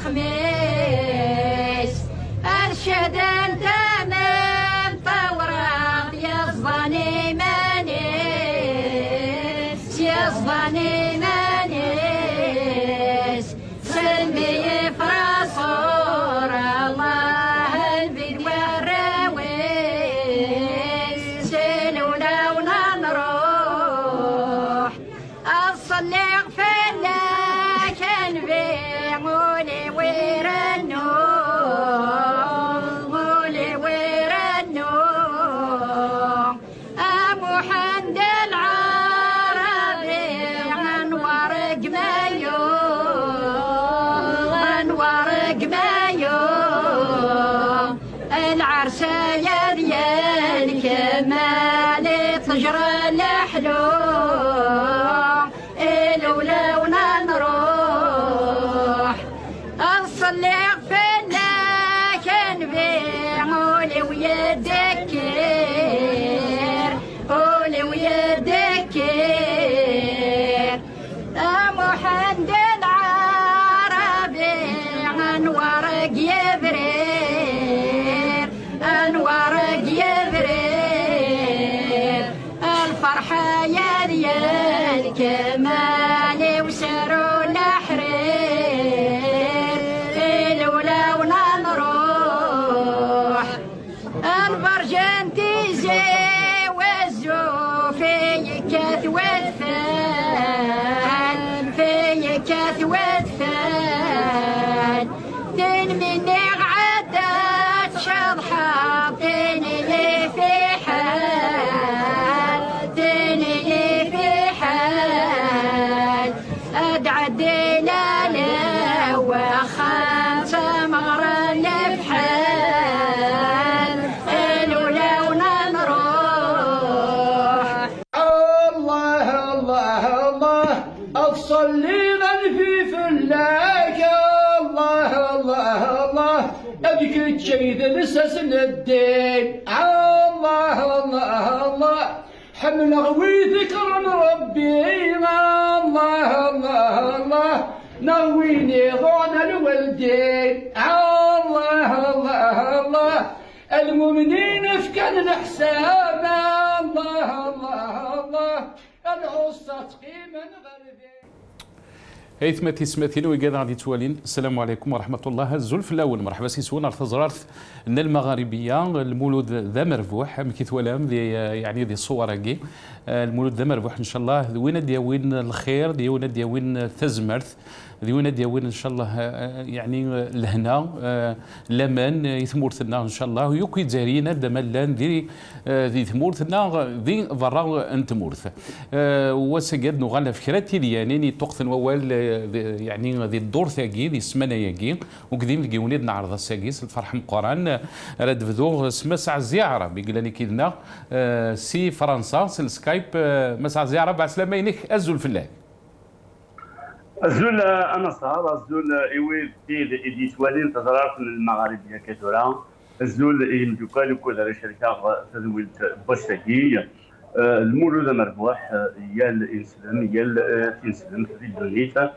خميس الشهدان تمام طورات يصبني مانيس يصبني مانيس سلمي فراسور الله البيد والراويس سلونا ونروح أصلي فلا كان بيعولي ويرنو ولي ويرنو أبو حمد العربي أنوار قمايو أنوار قمايو العرساية ديال كمال تجرى الحلو لولا نروح أصلي فلا كان بيعولي ويدكر قولي ويدكر محمد العربي أنوارك يبرير أنوارك يبرير الفرحة يا ديال كمال وسروا الحرير لولا نروح البرجنتيزي والزوفي كاث والفال في كاث والفال تنمني عدات شضحة تنلي في حال تنلي في حال أدعدي لا وخمسة مغرى بحال لولا نروح الله الله الله أفصل لي من في فلاك الله الله الله أبيك تشيد لساس الدين الله الله الله حمل غوي ذكر ربي الله الله الله نويني ضعن الوالدين الله الله الله المؤمنين في كان الحساب الله الله الله العصا تقيما غربي ايثما تسمثين ويقاد غادي توالين. السلام عليكم ورحمه الله. الزلف الاول مرحبا سيسون ارتزرارث ان المغاربيه المولود ذا مربوح كيف ولام يعني ذي الصوراكي المولود ذا مربوح ان شاء الله وين دياوين الخير دياوين التزمرث دياوين ان شاء الله يعني الهنا الامان يثمورثنا ان شاء الله ويوكي تزارينا دملان ذي ثمورثنا ذي ضرا انتمورث وسجد نغال فكره تيلياني توقثن ووال يعني ذي الدور ثاقي ذي السمانه ياقي وكذين القيونيد نعرض الساقيس الفرح مقران راد فذو سمسع زياره بيقلاني كيدنا سي فرنسا سي السكايب مسع زياره بعد سلامينك ازول في الله الزول انا صار الزول ايوي في توالين تزرعت من المغاربيه كثيرا الزول يمدوكال وكل شركه تزويد بوستاكي المولود مربوح يا الانسلام يا الانسلام في الدنيا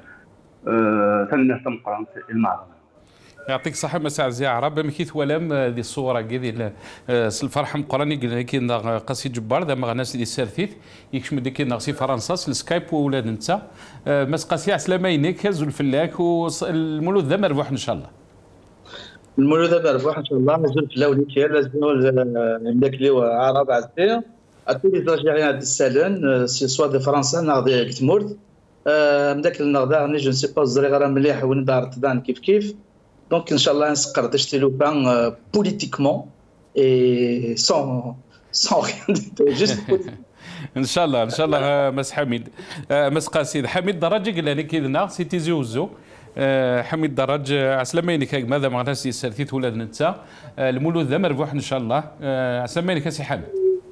تنهتم قران المعرض يعطيك الصحة مساء زيارة بمكيث ولام ذي الصورة كذي الفرحة مقراني قلنا كي قاسي جبار ذا مغناس دي السرثيث يكشم ديك نغسي فرنسا السكايب وولاد نتا مس قاسي عسلامينك زول فلاك والمولود ذا مربوح ان شاء الله. المولود ذا مربوح ان شاء الله زول فلاولي كير زول مداكلي وعرب عزيز أتولي ترجعي هاد السالون سي سوا دي فرنسا ناضي كتمورد مداك النغدا راني جو نسي با الزري غير مليح وين دار تبان كيف دونك ان شاء الله نسقر تشتي لو بان بوليتيكمون اي سون ريان جوست ان شاء الله ان شاء الله مس حميد مس قاسيد حميد درجه قال لي كيدنا سي تيزي وزو حميد درج عسلامينك ماذا معناتها سي سرثيت ولاد نتا المولود ذا مربوح ان شاء الله عسلامينك سي حميد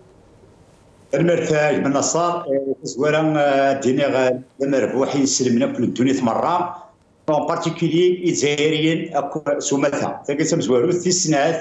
المرتاج من النصار زوارا ديني مربوح يسلمنا كل الدنيا مرة اون بارتيكولي الجزائريين سمثا تاكسم زوارو في السنات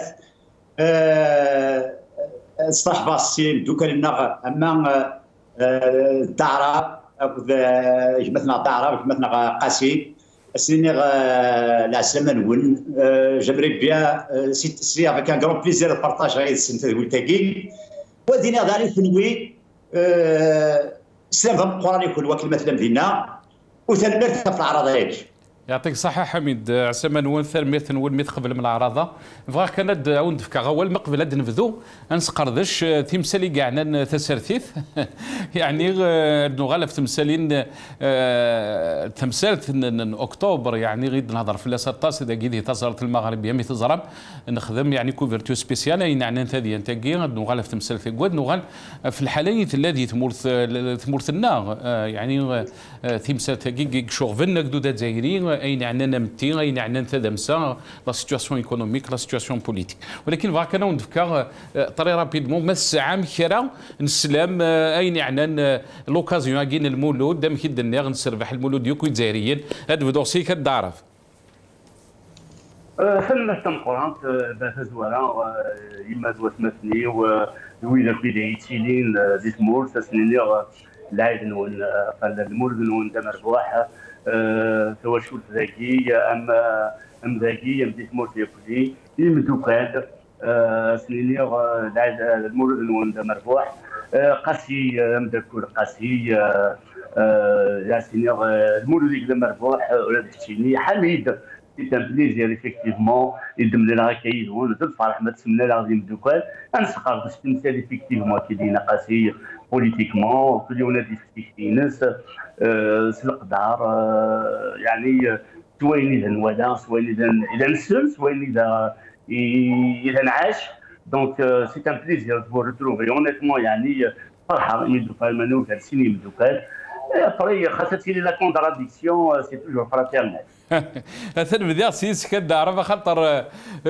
صح باسين دوكا لنا اما الدعرة جمثنا الدعرة جمثنا قاسي سنين العسلامه نون j'aimerais bien c'est avec un grand plaisir de partager هذه السنه تاعي ودينا غادي نوي السلام القرآن يكون وكل مثلا دينا وثنمرت في العراض هيك. يعطيك الصحة حميد عساما نون ثرميت نون ميت قبل من العراضة فغا كانت عاود فكا غوال ما قبل هاد نبذو نسقردش تمثالي كاع تسرثيث يعني نغالف تمثالين تمثالت اكتوبر يعني غيد نهضر في لاسطاس اذا كيدي تزرت المغربيه مي تزرم نخدم يعني كوفرتو سبيسيال اي نعنى ثادي نتاكي نغالف تمثال في كواد نغال في الحالية الذي تمورث لنا يعني تمثال تاكي شوغفن كدودات زايرين اين عندنا متي اين عندنا تدمسا لا سيتواسيون ايكونوميك لا سيتواسيون بوليتيك ولكن فاك انا ندفكر طري رابيدمون ما الساعه مكرا نسلام اين عندنا لوكازيون كاين المولود دام كي دنيا نسربح المولود يوكو جزائريين هاد دوسي كدعرف فما تنقرانت بات زوارا يما زوات مثني ويدا بدايتين دي تمور تسنيني العيد نون قال المولد نون مربوح تواشل ذكي ام ذكي ام تمور تيكولي يمدوكاد سنيني العيد المولد نون مربوح قاسي مدكور قاسي يا سيني المولد يقدر مربوح ولا تشيني حميد c'est un plaisir effectivement يدم لنا كاين هون تفرح ما تسمنا لا غادي ندوكال نسقر باش تمثال effectivement كي دينا قاسي بوليتيكمون كل يوم نادي في ناس القدار يعني سواء اذا نوادا سواء اذا نسل سواء اذا نعاش دونك سي ان بليزير دو ريتروفي اونيتمون يعني فرحه يدوكال مانو جالسين يدوكال après خاصة لا كونتراديكسيون سي توجور فراتيرنال اثن بدي سيس كدعرف خاطر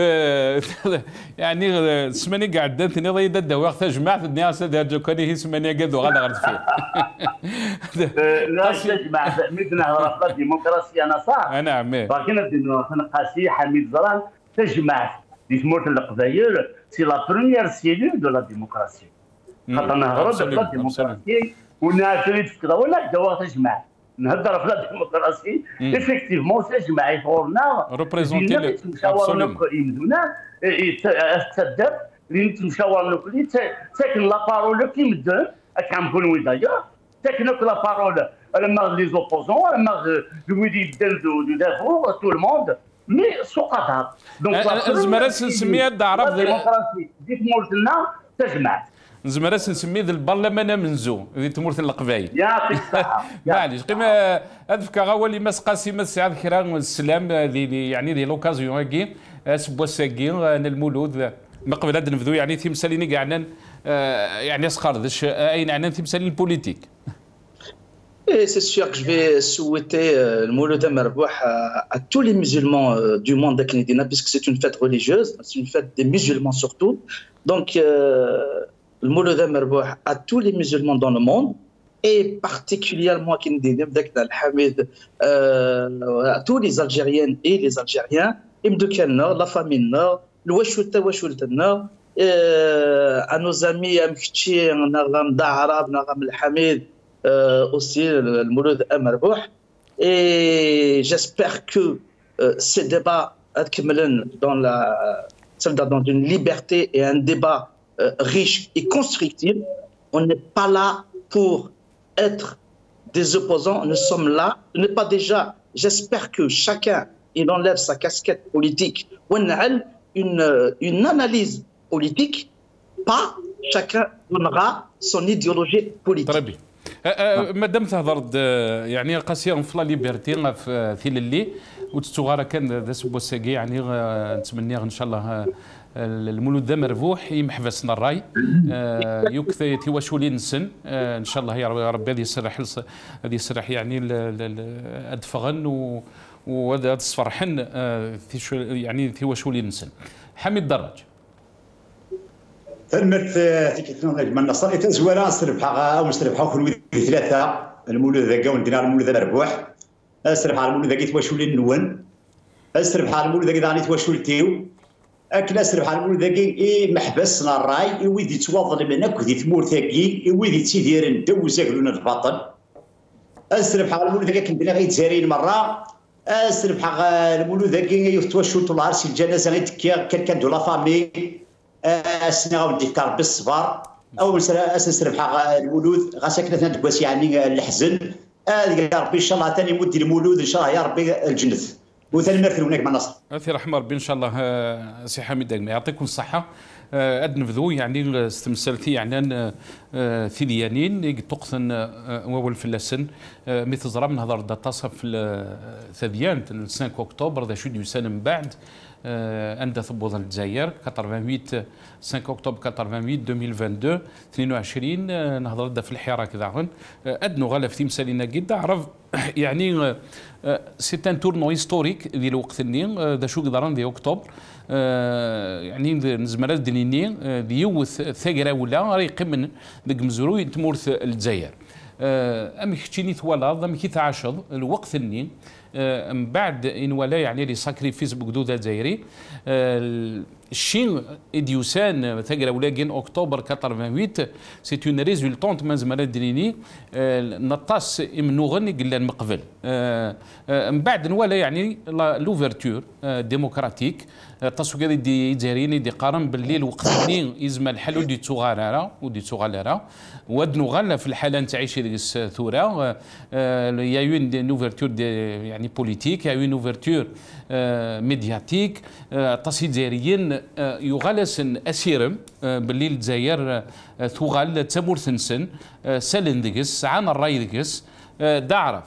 يعني سماني قاعد دنتني ضيد الدواء وقت جمعت الدنيا سد كان هي سماني قدو غادا غرت فيه لا تجمع مثلنا رفض ديمقراطيه انا صح نعم لكن الدنيا قاسي حميد زران تجمع دي تمورت القضايا سي لا بروميير سيلول دو لا ديمقراطيه خاطر نهضروا لا ديمقراطيه والناس اللي تفكر ولا دواء تجمع نهضر في لا ديمقراطي افكتيفمون تجمع يفورنا ريبريزونتي المشاور يمدونا تصدق اللي نتمشاور نوكلي تاكن لا بارول كي مدن كان نقولوا داير تاكن لا بارول لما لي زوبوزون لما دويدي دو دافو تو الموند مي سوقاتها دونك زمرس نسميها دعرف ديمقراطي ديك مورتنا تجمع زمرس نسميه ذا البرلمان منزو ذي تمورث القبايل يعطيك الصحة معليش قيمة أذكر أول ما سقاسي ما سعد كرا السلام ذي يعني ذي لوكازيون هاكي سبوا ساكي المولود ما قبل هذا نبذو يعني تمثالين قاعدين يعني سقردش أين عنا تمثالين البوليتيك Et c'est sûr que je vais souhaiter le Mouloud Merboua à tous les musulmans du monde canadien, puisque c'est une fête religieuse, c'est une fête des musulmans surtout. Donc, le Mouloud Merboua à tous les musulmans dans le monde, et particulièrement à tous les Algériennes et les Algériens, Imdoukan Nord, la famille Nord, le Wachouta Nord, à nos amis Amkhti, Nagam Da'arab, Nagam El-Hamid, aussi le Mouloud Merboua. Et j'espère que ces débats dans une liberté et un débat riche et constructif. On n'est pas là pour être des opposants, nous sommes là. On n'est pas déjà. J'espère que chacun il enlève sa casquette politique. On a une analyse politique, pas chacun donnera son idéologie politique. مادام تهضر يعني قاسيه في لا ليبرتي في اللي وتتوغارا كان ذا سبوساكي يعني نتمنى ان شاء الله المولود ذا مربوح يمحفسنا الراي يكثي تيواشولي نسن ان شاء الله يا ربي هذه يسرح يعني ادفغن وهذا تصفرحن يعني تيواشولي نسن حميد دراج ثمت تيكتنا من النصر تزوارا نسربحها ونسربحها كل ثلاثه المولود ذاك وندير المولود مربوح اسربحها المولود ذاك تواشولي النون اسربحها المولود ذاك داني تواشولتيو اكل اسربحها المولود ذاك محبسنا الراي ويدي توظل منك ودي تمور ثاقي ويدي تيدير ندو زاكلونا الباطل اسربحها المولود ذاك ندير غير تزارين مره سربح المولود هكي يفتوشو طول عرسي الجنازه غير تكيا كان دو لا فامي سنه غادي كربي الصبر او اساس ربح المولود غاسكنه تبواس يعني الحزن يا ربي ان شاء الله ثاني مد المولود ان شاء الله يا ربي الجنه وثاني مرثل هناك مع النصر. اثي رحمه ربي ان شاء الله. سي حميد يعطيكم الصحه. اد نبذو يعني استمثلتي يعني ثديانين تقثن اول فلسن مثل زرا من هضر تصف ثديان 5 اكتوبر ذا شو سنه من بعد عند ثبوت الجزائر 88 5 اكتوبر 88 2022 22 نهضر في الحيره كذا ادنو غالا في تمثالنا قد عرف يعني سي ان تورنو هيستوريك ديال الوقت النين ذا شو قدران دي اكتوبر يعني نزمرات دنيني ديوث ثقرا ولا ريق من ديك مزروي تمورث الجزائر أم كتشيني ثوالض أم كي تعاشض الوقت النين من بعد إن ولا يعني لي ساكريفيس بقدود الجزائري الشين إديوسان ثقرا ولا جين أكتوبر 88 سي اون ريزولتونت من زمرات دنيني نطاس منوغن قلنا مقبل من بعد نوالا يعني لوفرتور ديموكراتيك تصوير دي جاريني دي قارن بالليل وقتني يزم الحل ودي تغالرا ودنو غالا في الحاله نتعيش ديك الثوره يا يون اوفرتور يعني بوليتيك يا يون اوفرتور ميدياتيك تصي جاريين يغالسن اسيرم بالليل الجزائر ثوغال تمور ثنسن سالن ديكس عن الراي ديكس دعرف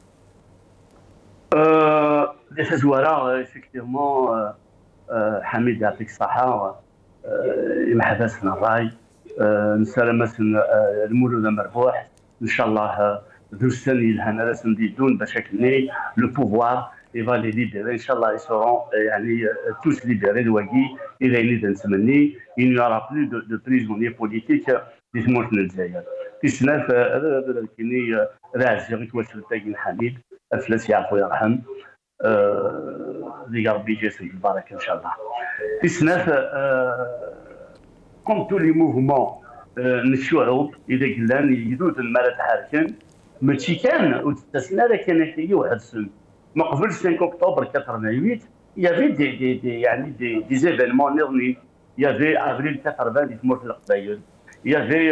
دي زواره effectivement حميد يعطيك الصحة يمحبسنا الراي نسلمسن المولود مربوح إن شاء الله ذو السن يلهنا رسم ديدون باش كني لو بوفوار يفا لي ليبيري إن شاء الله يسورون يعني توس ليبيري الواقي إذا يريد نسمني il n'y aura plus de prisonniers politiques في تمورتنا الجزائر. في سنة كني راجع غير توصل تاقي حميد أفلس يعفو يرحم دي ربي يجازيه البركه ان شاء الله. في سنه كوم تو لي موفمون الشعوب اذا قلنا يدود المرة تحركن ماشي كان وتسنى راه كان هي واحد السن ما قبل 5 اكتوبر 88 يافي دي يعني دي زيفينمون نيرني يافي افريل 80 في تمورت القبايل يافي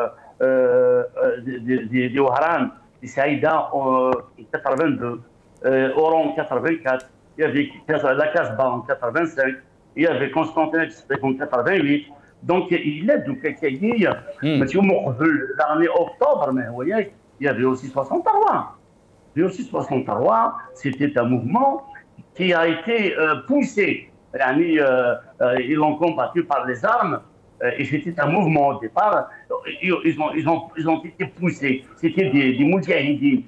دي وهران دي سعيده 82 Oran 84, il y avait la Casbah en 85, il y avait Constantinople en 88. Donc il est de quelqu'un l'année octobre, mais vous voyez, il y avait aussi 63. Il y avait aussi 63, c'était un mouvement qui a été poussé. Ils l'ont combattu par les armes et c'était un mouvement au départ. Ils ont été poussés. C'était des moudjahidines.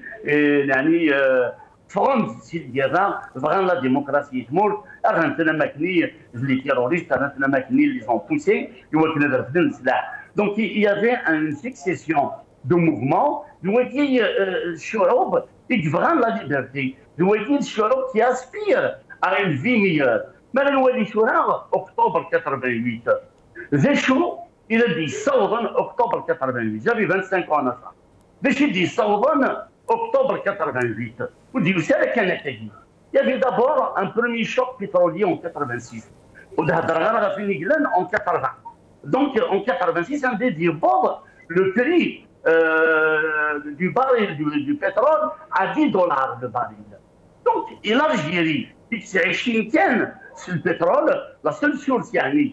فرنسا ديالها بغان لا ديموكراسي تمر اغنتنا ماكني لي تيروريست اغنتنا ماكني لي زون بوسي يوكلنا رفدن السلاح دونك يافي ان سكسيسيون دو موفمون دلوقتي الشعوب يبغان لا ليبرتي دلوقتي الشعوب كي اسبير ا ان في ميور مالا الوالي شورا اكتوبر 88 ذا شو الى دي صوبا اكتوبر 88 جافي 25 ans باش يدي صوبا octobre 88, il y avait d'abord un premier choc pétrolier en 86, en 80. Donc en 86, un des le prix du baril du pétrole à $10 le baril. Donc l'Algérie, c'est le pétrole, la seule source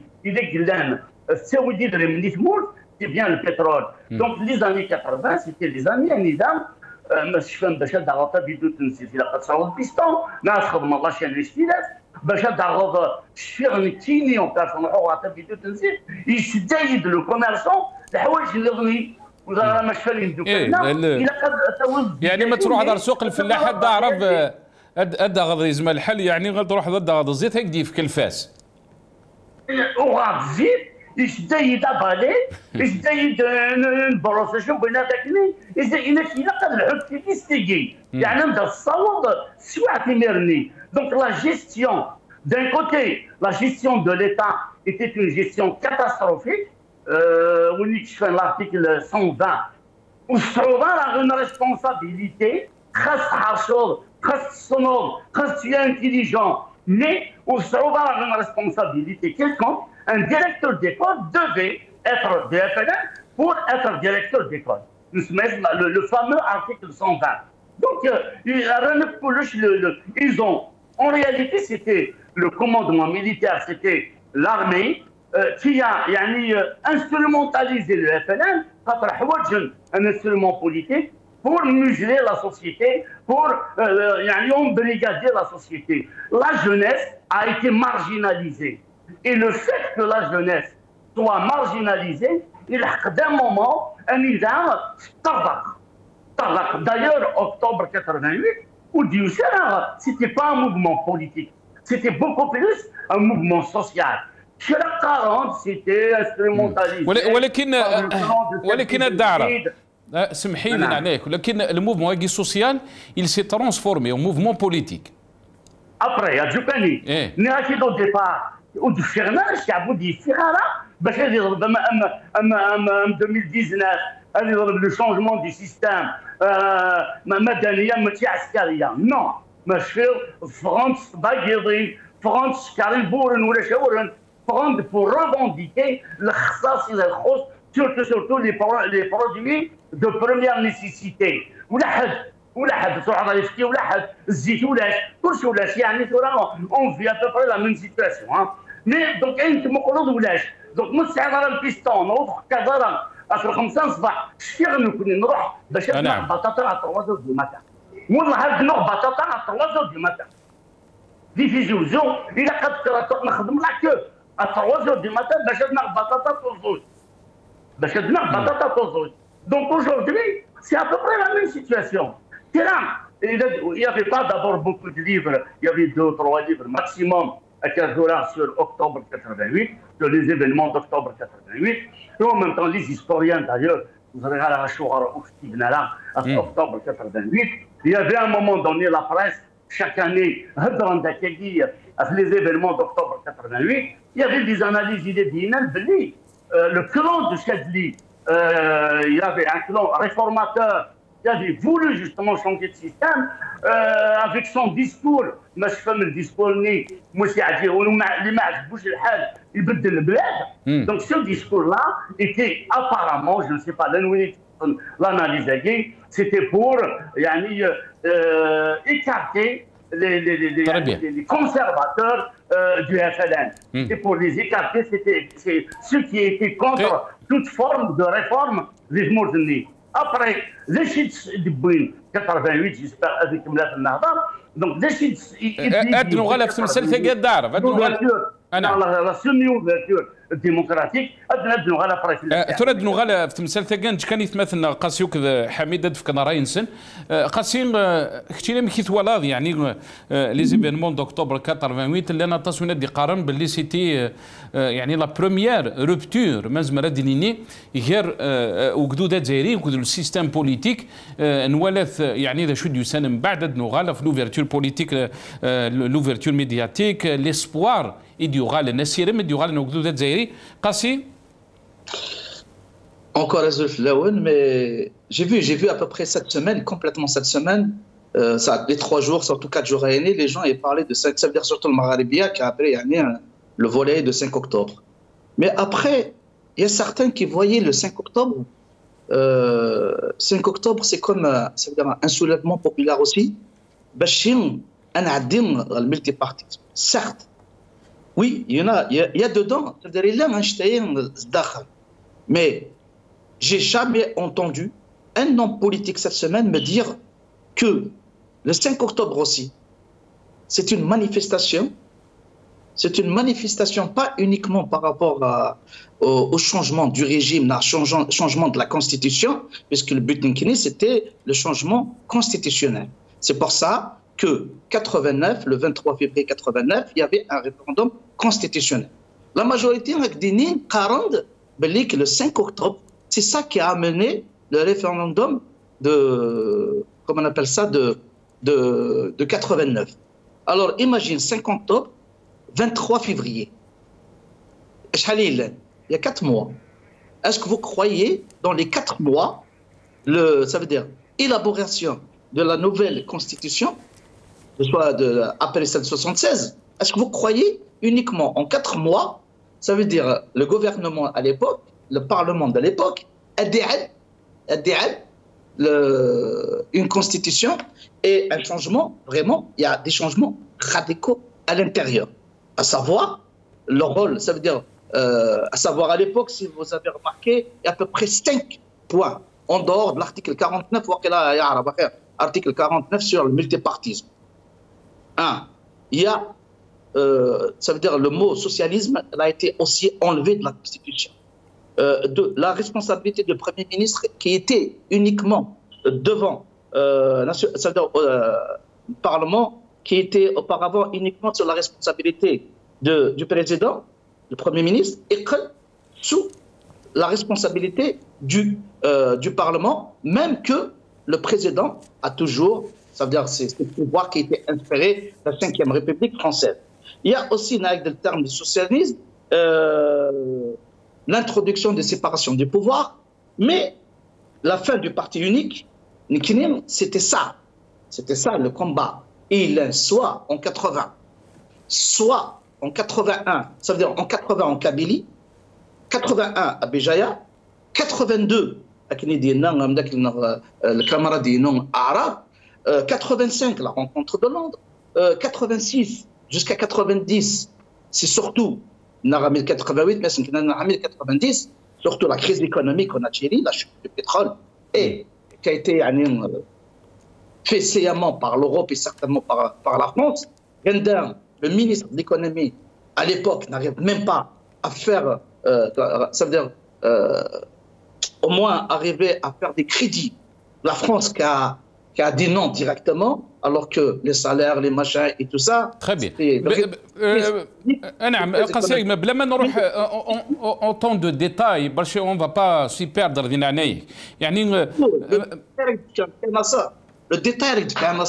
c'est bien le pétrole. Donc les années 80, c'était les années ماشي فاهم باش ضغط بيدو تنسي في لقد صاوب البيستون ناس خدم الله شان الاستيلاف باش ضغط الشيغن التيني وكاع نروحوا حتى بيدو تنسي يستزايد لو كوميرسون الحوايج اللي غني ولا مش فاهمين دوكا الى قد يعني ما تروح على سوق الفلاح حد عرف ادا غادي يزمل الحل يعني غتروح غدا الزيت هكدي في كلفاس وغاد الزيت يزايد بالي يزايد البروسيشن بين هذاك إذا قد الحب في كيستيكي يعني نبدا الصوب سواء تيميرني دونك لا جيستيون دان كوتي لا جيستيون دو ليتا était une gestion catastrophique وين يكشفن l'article 120 والصعوبه راه une responsabilité خاص حصول tu es intelligent, mais au avoir une responsabilité quelconque, un directeur d'école devait être de FLN pour être directeur d'école. Le fameux article 120. Donc, ils ont, en réalité, c'était le commandement militaire, c'était l'armée qui a instrumentalisé le FLN, un instrument politique, pour museler la société, pour embrigader la société. La jeunesse a été marginalisée. Et le fait que la jeunesse soit marginalisée, il a d'un moment un idéal طرق. D'ailleurs, octobre 88, où c'était pas un mouvement politique, c'était beaucoup plus un mouvement social. شرق 40 c'était instrumentalisé. ولكن الدعرة سمحي لي عليك ولكن الموفمون سوسيال il s'est transformé en mouvement politique. Après, il y a du panique. نهاية au départ ودفرنا الشعب وديفرنا باش يضرب ام 2019 هذا يضرب لو شونجمون دي سيستيم مدنيا ماشي عسكريه نو ماشي فرنسا باغيضين فرنسا كارين بورن ولا شاورن فرنسا pour revendiquer الخصاص اللي يخص surtout les produits de première nécessité ولا حد سرعه يشكي ولا حد الزيت ولاش كلشي ولاش يعني اون في ابوبري لا ميم سيتواسيون مي دونك انت مقولود ولاش دونك مستعد على البيستون نروح كذا اخر 5 الصباح شتي غنكون نروح باش نطلع بطاطا على 3 دو ماتان والله هاد نروح بطاطا على 3 دو ماتان ديفيزيون الى قد نخدم لا كو على 3 دو ماتان باش ناخذ بطاطا طوزوج donc aujourd'hui c'est à peu près la même situation. Il n'y avait pas d'abord beaucoup de livres, il y avait 2 ou 3 livres maximum à $15 sur octobre 88, sur les événements d'octobre 88. Et en même temps, les historiens d'ailleurs, vous avez la à octobre 88. Il y avait à un moment donné la presse, chaque année, les événements d'octobre 88, il y avait des analyses, le clan de Chadli, il y avait un clan réformateur qui avait voulu justement changer de système avec son discours. ما شفنا الديسكور اللي مش يعجبه اللي ما عجبوش الحال يبدل البلاد. Donc ce discours-là était apparemment, je ne sais pas, l'analyse c'était pour écarter les conservateurs du FLN. Et pour les écarter, c'était ceux qui étaient contre toute forme de réforme des Mourdini. Après, les chiites de Bouin, 88, j'espère, avec Mlaf al-Nahda, donc les chiites. la semi-ouverture الديمقراطيك ادنا بنو غالا فريق ترد نغالا في تمثال ثقان كان يتمثلنا قاسيوك حميد في كنراين سن قاسين كتينا مكي ثوالاد يعني لي زيفينمون دوكتوبر 88 اللي انا تصوينا دي قارن باللي سيتي يعني لا بروميير روبتور مازمرا دينيني غير وقدوده جزائري وقدو السيستم بوليتيك نوالث يعني ذا شود يسان من بعد نغالا في لوفيرتور بوليتيك لوفيرتور ميدياتيك ليسبوار يديوغال النسير مديوغال وقدوده جزائري قاسي. Encore Azulf Laouen, mais j'ai vu à peu près cette semaine, complètement cette semaine, ça, les 3 jours, surtout 4 jours à l'année, les gens parlaient de 5, ça veut dire surtout le Maghrébia qui a après le volet de 5 octobre. Mais après, il y a certains qui voyaient le 5 octobre. 5 octobre, c'est comme ça veut dire un soulèvement populaire aussi. Bachir, un adim, le multipartisme. Certes, oui, il y a dedans, c'est-à-dire il y a un mais j'ai jamais entendu un homme politique cette semaine me dire que le 5 octobre aussi, c'est une manifestation. C'est une manifestation pas uniquement par rapport au changement du régime, au changement de la constitution, puisque le but c'était le changement constitutionnel. C'est pour ça que 89, le 23 février 89, il y avait un référendum constitutionnel. La majorité a dit que le 5 octobre, c'est ça qui a amené le référendum de, comment on appelle ça, de 89. Alors imagine 5 octobre, 23 février. Il y a 4 mois. Est-ce que vous croyez, dans les 4 mois, ça veut dire élaboration de la nouvelle constitution, après celle de 76, est-ce que vous croyez uniquement en 4 mois, ça veut dire le gouvernement à l'époque, le Parlement de l'époque, une constitution et un changement, vraiment, il y a des changements radicaux à l'intérieur. À savoir, le rôle, ça veut dire, à savoir à l'époque, si vous avez remarqué, il y a à peu près 5 points en dehors de l'article 49, article 49 sur le multipartisme. Il y a, ça veut dire le mot socialisme, elle a été aussi enlevé de la Constitution. La responsabilité du Premier ministre qui était uniquement devant ça veut dire, le Parlement, qui était auparavant uniquement sur la responsabilité du président, du Premier ministre, et que sous la responsabilité du Parlement, même que le président a toujours, ça veut dire c'est le pouvoir qui a été inspiré de la Ve République française. Il y a aussi, avec le terme de socialisme, l'introduction de séparation du pouvoir, mais la fin du parti unique, c'était ça le combat. Il soit en 80, soit en 81, ça veut dire en 80 en Kabylie, 81 à Béjaïa, 82 à le camarade non arabe, 85 la rencontre de Londres, 86 jusqu'à 90, c'est surtout Naramil 88, mais c'est Naramil 90, surtout la crise économique en Algérie, la chute du pétrole, et qui a été fait sciemment par l'Europe et certainement par la France. Gender, le ministre de l'économie, à l'époque, n'arrive même pas à faire, ça veut dire, au moins arriver à faire des crédits. La France qui a dit non directement, alors que les salaires, les machins et tout ça... Très bien. Autant de détails, on ne va pas s'y perdre. Le détail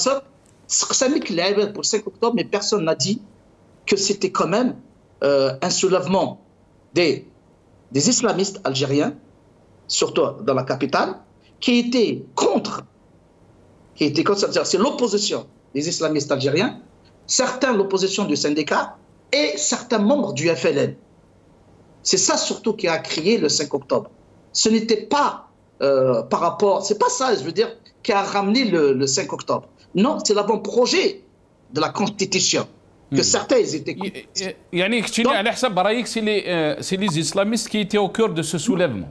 c'est pour 5 octobre, mais personne n'a dit que c'était quand même un soulèvement des islamistes algériens, surtout dans la capitale, qui étaient contre, c'est l'opposition des islamistes algériens, certains l'opposition du syndicat et certains membres du FLN. C'est ça surtout qui a créé le 5 octobre. Ce n'était pas par rapport, c'est pas ça, je veux dire, qui a ramené le 5 octobre. Non, c'est l'avant-projet de la Constitution. Que certains étaient... C'est les islamistes qui étaient au cœur de ce soulèvement.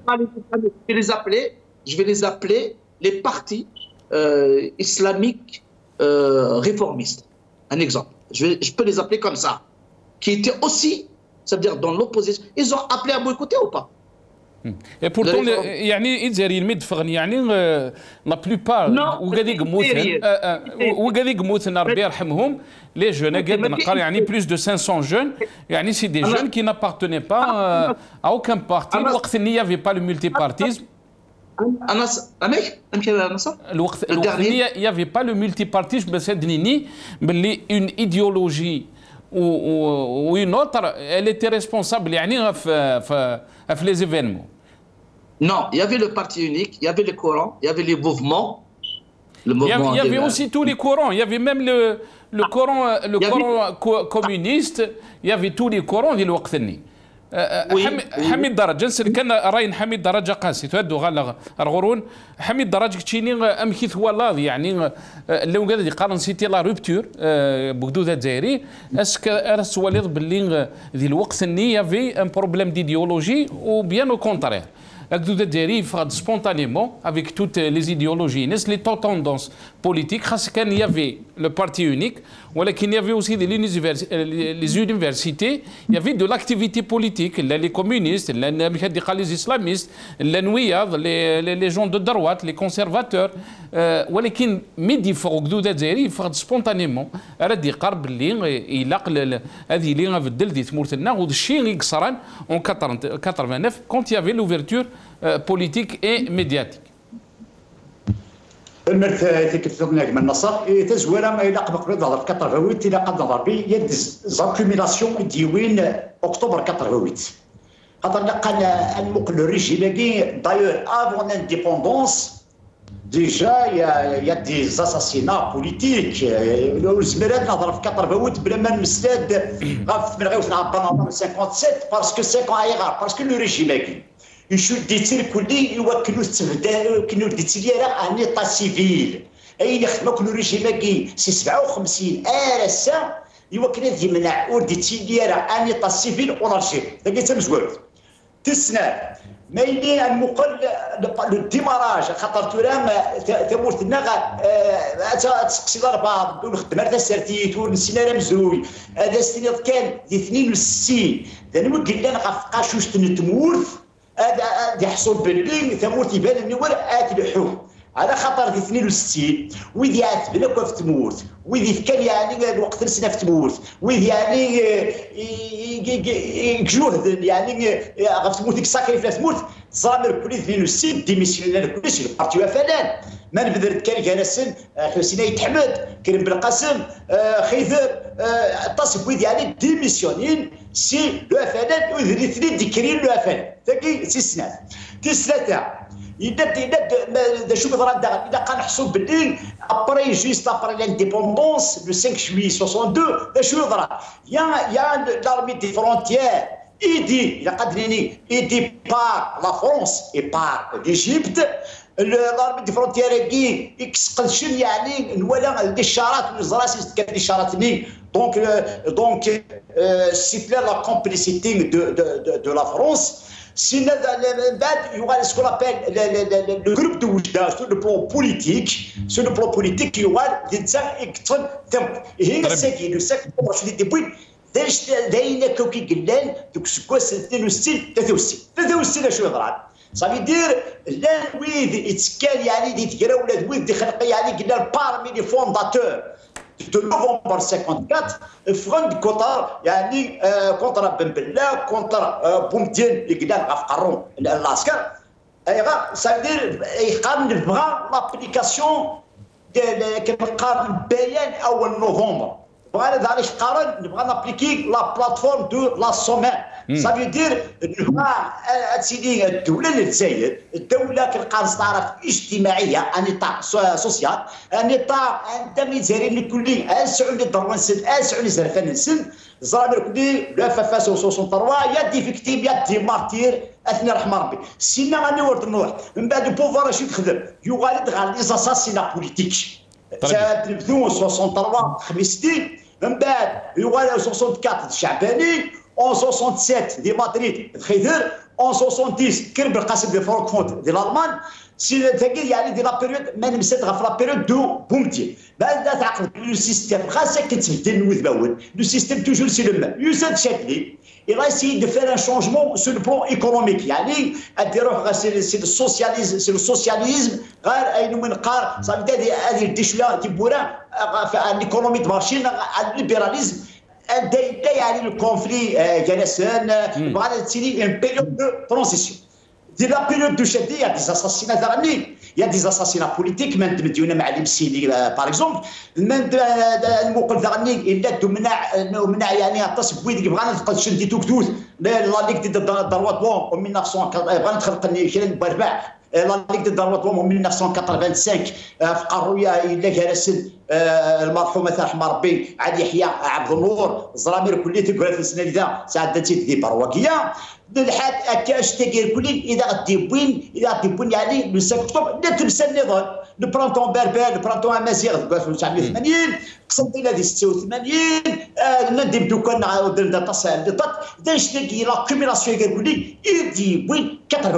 Je vais les appeler les partis islamiques réformistes. Un exemple. Je peux les appeler comme ça. Qui étaient aussi, ça veut dire dans l'opposition. Ils ont appelé à boycotter ou pas? Et pourtant, la plupart les jeunes, plus de 500 jeunes, c'est des jeunes qui n'appartenaient pas à aucun parti. Il n'y avait pas le multipartisme. Il n'y avait pas le multipartisme, mais une idéologie ou une autre, elle était responsable في les événements. Non, il y avait le parti unique, il y avait les courants, il y avait les mouvements. Il y avait aussi tous les courants, il y avait même le courant communiste, il y avait tous les courants في الوقت الني. حميد درجة كان راين حميد درجة قاسي تودو غال الغرون حميد درجة كتشيني أمكيث والله يعني لو قاعد يقارن سيتي لا روبتور بقدودة جزائري اسك ارس وليد باللي ذي الوقت الني يافي ان بروبليم ديديولوجي ou bien au contraire. La Gdouda dérive spontanément avec toutes les idéologies, les tendances politiques. Il y avait le parti unique, mais il y avait aussi les universités, il y avait de l'activité politique, les communistes, les islamistes, les gens de droite, les conservateurs. ولكن ميدي فوق Gdouda دزايري فقد سبونتانيمون راه يقرب اللي يلاق هذه اللي غنبدل دي تمورتنا وهذا الشيء اللي قصران en 89 quand il y avait l'ouverture politique et médiatique. المرت تكتبنا من النصر تزويره ما الى قبل ظهر في 88 الى قد ظهر بي يد زاكوميلاسيون ديوين اكتوبر 88 خاطر لقى المقل الريجيم كي دايور افون انديبوندونس Déjà, il y a des assassinats politiques. Zmerat نهضر في 88 بلا ما نمسلاد غاف من غيوث نعبر 57 باسكو 5 ans parce que le régime كي يشد ديتير كلي يوكلوا استبدال كنو ديتير راه ان ايطا سيفيل اي اللي خدموا كل ريجيم كي سي 57 رسا يوكل يمنع اور ديتير راه ان ايطا سيفيل اون الجيري داك تمزوال تسنا ما يلي المقل الديماراج خاطر تورام تموت لنا تسقسي ضربه ونخدم هذا سرتيت ونسينا راه مزروي هذا السنه كان 62 دابا قلنا غفقا شوش تمورث هذا يحصل بالليل تمورث يبان النور الحوم على خاطر 62 ويدي يعتبنا كيف تموت ويدي كان يعني الوقت السنه في تموت ويدي يعني جهد يعني غاف تموت ديك الساعه كيف تموت زامر كل 62 ديميسيونير كلشي البارتي فلان ما نبذر كان جالسن حسين يتحمد كريم بالقاسم خيثر تصف ويدي يعني ديميسيونين سي لو فلان ويدي اثنين ديكرين لو فلان تاكي سي سنه تسلاته إذا شو بضرب إذا كان نحسوا بالليل أبري جيست أبري لانديبوندونس لو 5 juillet 62 إذا شو يضرب يا لارمي دي فرونتيير إيدي إذا قدريني إيدي بار لا فرونس إي بار ليجيبت لارمي دي فرونتيير كي يكسقلشن يعني نولا دي الشارات والزراسي كان دي شاراتني دونك سيت لا كومبليسيتي دو لا فرونس. Il y aura ce qu'on appelle le groupe de Oujda sur le plan politique. Sur le plan politique, il y aura des gens qui et il y a le secteur des points. داينا كوكي قلان دوك سكوا 62 63 شو يضرب ça veut dire لا ويد يتسكال يعني دي تقرا ولا ويد دي خلق يعني قلنا parmi les fondateurs de novembre 54 فرند كوطر يعني كونتر بن بلا كونتر بومدين يقدر غاف قرون العسكر ايغا سادير يقارن بغا لابليكاسيون كنقارن بيان اول نوفمبر بغا داري قارن نبغى نابليكي لا بلاتفورم دو لا سومان Ça veut dire سيدي الدولة الجزائر الدولة كنلقى استعراف اجتماعية ان ايطا سوسيال ان ايطا عندما يزارين الكلي اسعوا لي ضروا نسن اسعوا لي زرفان نسن زرابر كلي لا فاس 63 يا دي فيكتيم يا دي مارتير اثني رحم ربي سينا غادي ورد نروح من بعد بوفوار اش يخدم يغالد غير لي زاساسينا بوليتيك تبدو 63 خميستي من بعد يغالد 64 شعباني en 67 دي مدريد خيثر en 70 كرب القاسم دي فرانكفورت دي الالمان سي تاكي يعني دي لا بيريود ما نمسات غا في لا بيريود دو بومتي بعد تعقل لو سيستيم خاصك كتبدل نوذ باول لو سيستيم توجور سي لو ميم يوسف شكلي il va essayer de faire un changement sur le plan économique يعني اديروه سي السوسياليزم سي السوسياليزم غير اين من قار صافي هذه الديشلا تبورا في ليكونومي دو مارشي الليبراليزم دا يعني الكونفلي جالسان بغا تسيني ان بيريود دو ترانزيسيون دي لا بيريود دو شادي يا دي اساسينات راني يا دي اساسينات بوليتيك من تمديونا مع المسيلي باغ اكزومبل من الموقف ذرني الا منع يعني التصب ويدك بغا نفقد شندي توكتوت لا ليك دي دروات بون و 1900 بغا نخلق كاين بربع لا ليغ دو داروا 1985 في قرويه الا جالسن المرحومه رحمه ربي علي يحيى عبد النور الزرامير كليه تقول في السنه اللي ساعدتي دي برواقيه الحاد اكاش تاكير كلي اذا غدي بوين يعني لو 5 اكتوبر لا تنسى النضال لو برونتون بربر لو برونتون امازيغ في 1980 قسمتي هذه 86 ندير دوكا نعاود داش تلاقي لا كوميلاسيون يقول لي يدي بوين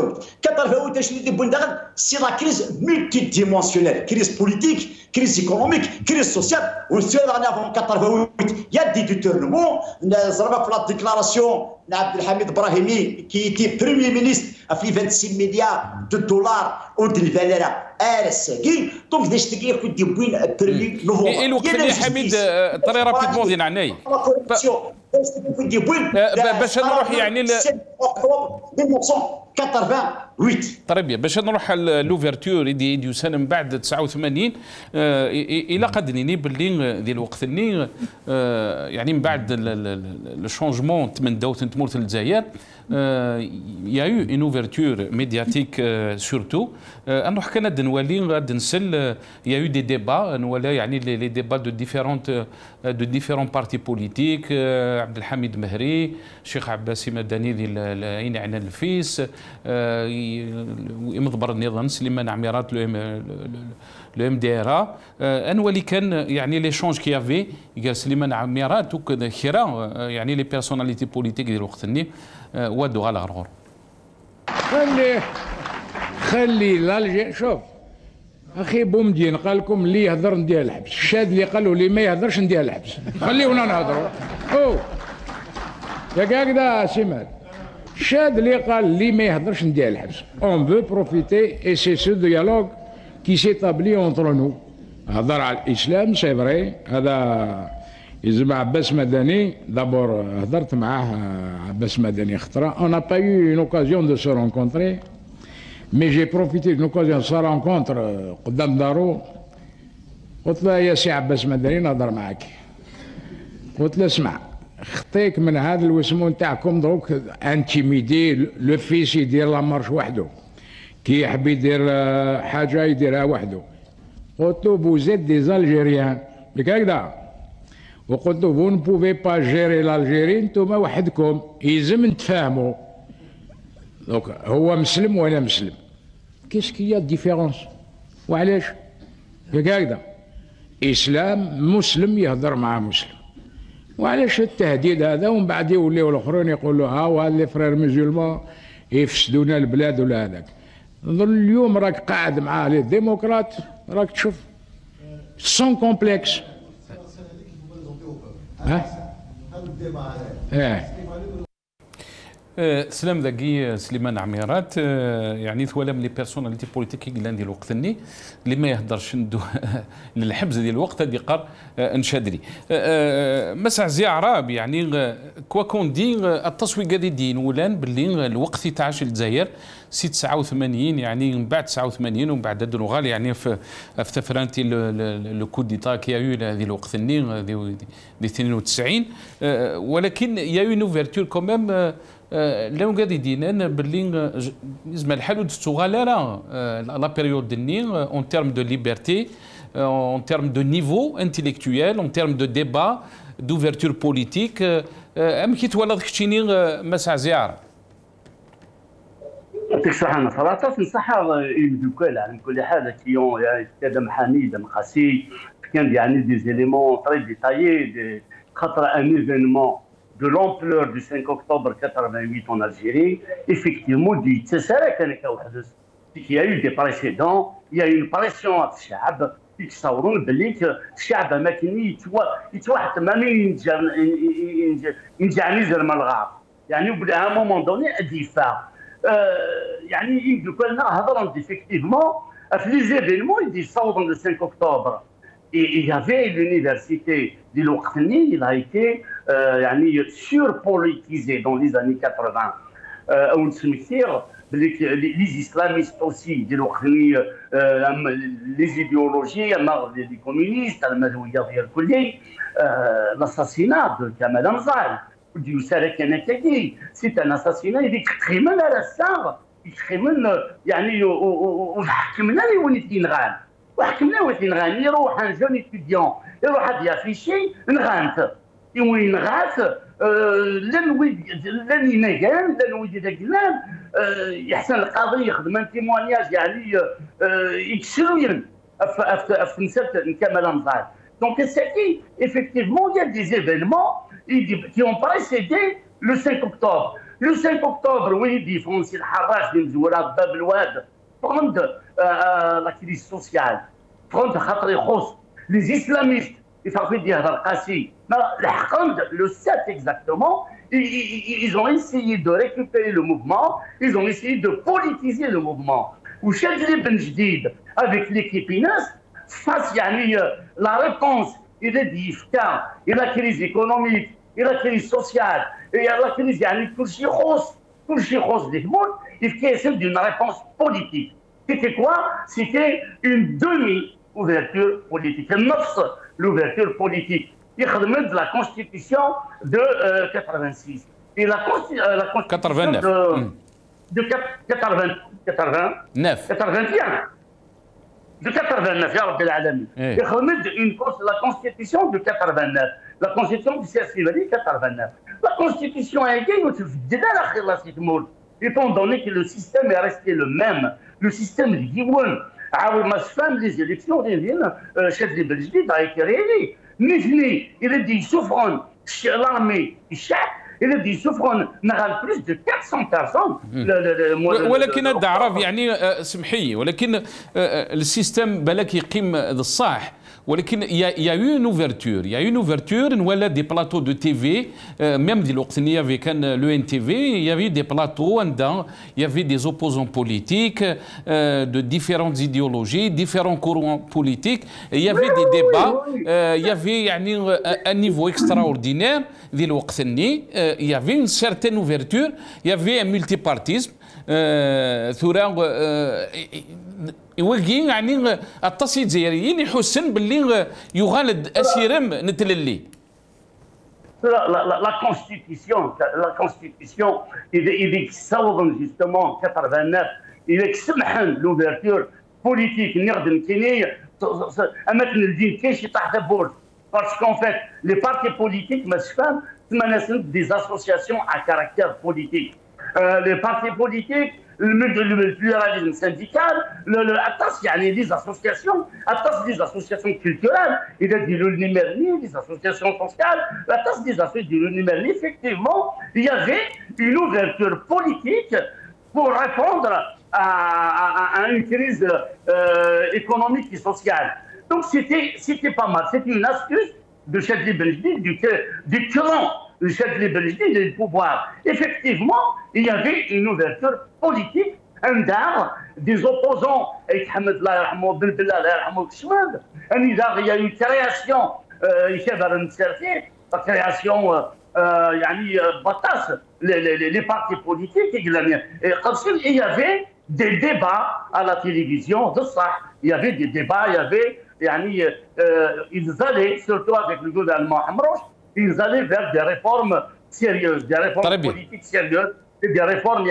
80 اش يدي بوين داخل سي لا كريز ملتي ديمونسيونيل كريز بوليتيك كريز ايكونوميك كريز سوسيال والسؤال راني افون 88 يا دي ديتورنمون زربا في لا ديكلاراسيون عبد الحميد ابراهيمي كي تي بريمي مينيستر في 26 مليار دو دولار ودي الفاليرا الساكين دونك داش تلقى كنت بوين بريمي نوفمبر الوقت اللي حميد طري رابيدمون ديال عني باش نروح يعني 1988 طريبيا باش نروح لوفرتور ديال سنه من بعد 89 الى قدنيني باللي ديال الوقت اللي يعني من بعد لو شونجمون من دوله تمورت الجزائر il y a eu une ouverture médiatique surtout نروح كان نولي غادي نسل يا يو دي ديبا نولا يعني لي ديبا دو ديفيرون بارتي بوليتيك، عبد الحميد مهري، الشيخ عباسي مدني ديال عين عنان الفيس، مضبر النظام سليمان عميرات لو ام دي ار انولي كان يعني لي شونج كي افي قال سليمان عميرات وكذا يعني لي بيرسوناليتي بوليتيك ديال وقتني ودوا على غرغور. خلي الالجي شوف اخي بومدين قال لكم اللي يهضر ندير الحبس، الشاد اللي قالوا اللي ما يهضرش ندير الحبس، خليونا نهضروا. او يا هكذا سيمال الشاد اللي قال اللي ما يهضرش ندير الحبس. اون فو بروفيتي اي سي سو ديالوغ كي سيتابلي اونتر نو. هضر على الاسلام سي فري، هذا يزعم عباس مدني دابور هضرت معاه عباس مدني خطره. اون با يو اون اوكازيون دو سو رونكونتري مي جي بروفيتي دون اوكازيون سو رونكونتر قدام دارو. قلت له يا سي عباس مدني نهضر معاك، قلت له اسمع خطيك من هذا الوسمو نتاعكم دروك انتيميدي لو فيس يدير لا مارش وحده، كي يحب يدير حاجه يديرها وحده. قلت له فوزيت دي زالجيريان بك هكذا، وقلت له فو نو بوفي با جيري لالجيري نتوما وحدكم، يلزم نتفاهموا. دونك هو مسلم وانا مسلم، كيسكي ديفيرونس وعلاش؟ ياك هكذا اسلام مسلم يهضر مع مسلم، وعلاش التهديد هذا؟ ومن بعد يوليو الاخرين يقولوا ها وهاد لي فرير ميزيولمان يفسدونا البلاد ولا هذاك. اليوم راك قاعد مع لي ديمقراط راك تشوف سون كومبلكس. سلام ذاكي سليمان عميرات يعني ثوالى من لي بيرسوناليتي بوليتيك اللي ديال وقتني اللي ما يهدرش ندو للحبس ديال الوقت هذه قار نشادري مسع زي عراب يعني كوا كون دي التسويق هذه دين ولان باللي الوقت تاعش الجزائر سي 89 يعني من بعد 89 ومن بعد هاد الغال يعني في تفرانتي لو كود ديتا كي يو هذه الوقتني دي 92 ولكن يا اون اوفرتور كوميم لو قاعد يدينا باللي زعما الحال تغالى لا بيريود دني اون تيرم دو ليبرتي اون تيرم دو نيفو انتيليكتويال اون تيرم دو ديبا دوفرتور بوليتيك ام كي تولى داك الشيء مسع زياره. يعطيك الصحة. أنا صراحة نصحها يمدوكال على كل حال كيون يعني كادم حميد قاسي كان يعني دي زيليمون تري ديتايي خاطر ان ايفينمون de l'ampleur du 5 octobre 88 en Algérie, effectivement, il y a eu des précédents, il y a eu une pression à الشعب يتصورون باللي الشعب ما كان يتواحد تماما ينجعني زي الملغاب يعني وبدا à un moment donné الدفاع يعني يمكن لنا هضرا effectivement في les événements ils disent le 5 octobre. Et il y avait l'université de l'Ouqteni, il a été surpolitisé dans les années 80. On se met les islamistes aussi, de l'Ouqteni, les idéologies, les communistes, l'assassinat de Kamal Amzal, du Sarek Anakadi, c'est un assassinat, il est criminel à la star, il est criminel, وحكمنا وين نغني يروح ان جون اتيديون يروح هاد يافيشي نغانت وين نغات لن ينقال لن ويدي داكلان يحسن القاضي يخدم ان تيموانياج يعني يكسروين في نسبة كمال امزال. دونك سيتي effectivement il y a des événements qui ont précédé le 5 octobre. Le 5 octobre وين يدي فرونسي الحراش اللي مزوره باب الواد prendre la crise sociale, prendre les islamistes, le 7 exactement, ils ont essayé de récupérer le mouvement, ils ont essayé de politiser le mouvement. Ou Chadli Ben Jdid, avec l'équipe INAS, face à la réponse, il est dit, il y a la crise économique, il y a la crise sociale, il y a la crise, tout le chirose des mondes, il y d'une réponse politique. C'était quoi? C'était une demi-ouverture politique. L'ouverture politique. Il y a de la Constitution de 86. Et la Constitution de 89, يا ربي العالمين. يخرج la constitution de 89, la constitution du 16 février 89. La constitution a été étant donné que le système est resté le même, le système de Diwan, les élections chef de Belgique a été réélu. Nijni, il a dit souffrant l'armée du chef. إذا دي سفرون نغال بلوس دو 400 بيرسون. ولكن هذا عرف يعني سمحي، ولكن السيستم بالك يقيم الصح، ولكن يا اون اوفرتور، يا اون اوفرتور نولى دي بلاطو دو تي في ميم دي الوقت اللي يافي كان لو ان تي في يافي دي بلاطو عندها يافي دي زوبوزون بوليتيك دو ديفيرونت ايديولوجي ديفيرون كورون بوليتيك يافي دي ديبا يافي يعني ان نيفو اكسترا اوردينير ذي الوقت اللي يافي اون سيرتين اوفرتور يافي ان ملتي بارتيزم ثورا يوجي يعني التصي الجزائريين يحسن باللي يغالد اسيرم نتللي. La constitution, il exauce justement 89, il exauce l'ouverture politique نخدم كيني اماكن الدين كاين شي تحت البورد parce qu'en fait les partis politiques مسفهم des associations à caractère politique. Les partis politiques, le pluralisme syndical, les associations culturelles, il a dit l'Unimerni, les associations sociales, la tasse des associations de l'Unimerni, effectivement, il y avait une ouverture politique pour répondre à une crise économique et sociale. Donc c'était pas mal, c'était une astuce de chef de Belgique, du clan le chef de Belgique et le pouvoir. Effectivement, il y avait une ouverture politique, des opposants, il y a une création, la création, les partis politiques, et il y avait des débats à la télévision, il y avait des débats, ils allaient, surtout avec le gouvernement Amrouche, ils allaient vers des réformes sérieuses, des réformes politiques sérieuses, et des réformes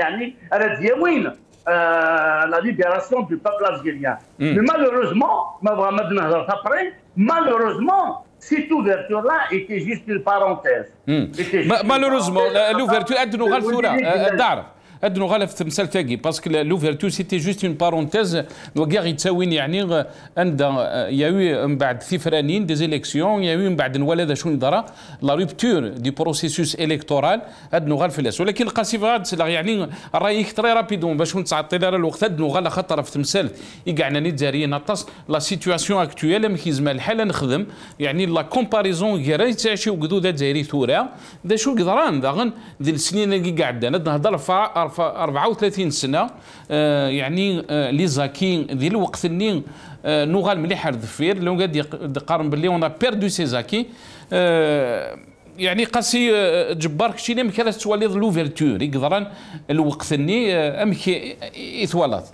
la libération du peuple algérien. Mais malheureusement, malheureusement, cette ouverture-là était juste une parenthèse. Malheureusement, l'ouverture est de ادنو غالا في تمثال تاقي باسكو لوفرتور سيتي جوست اون بارونتيز وكاع يتساوين يعني عند ياوي من بعد ثفرانين دي زيليكسيون ياوي من بعد نولا شنو يدرى لا روبتور دي بروسيسوس الكتورال ادنو غال فلاس ولكن القاسي غاد يعني رايك تري رابيدون باش نتعطي لها الوقت ادنو غالا خاطر في تمثال يقعنا نتزاري نطاس لا سيتواسيون اكتويل مكيزما الحاله نخدم يعني لا كومباريزون كيرا تاعشي وقدوده تزاري ثورا دا شو قدران داغن ذي السنين اللي قاعده نهضر 34 سنه يعني لي زاكي ذي الوقت اللي نوغال مليح الظفير لو قاعد يقارن باللي اون بيردو سي زاكي يعني قاسي جبار كشي لي مكان تولي لوفرتور يقدران الوقت اللي امكي يتولد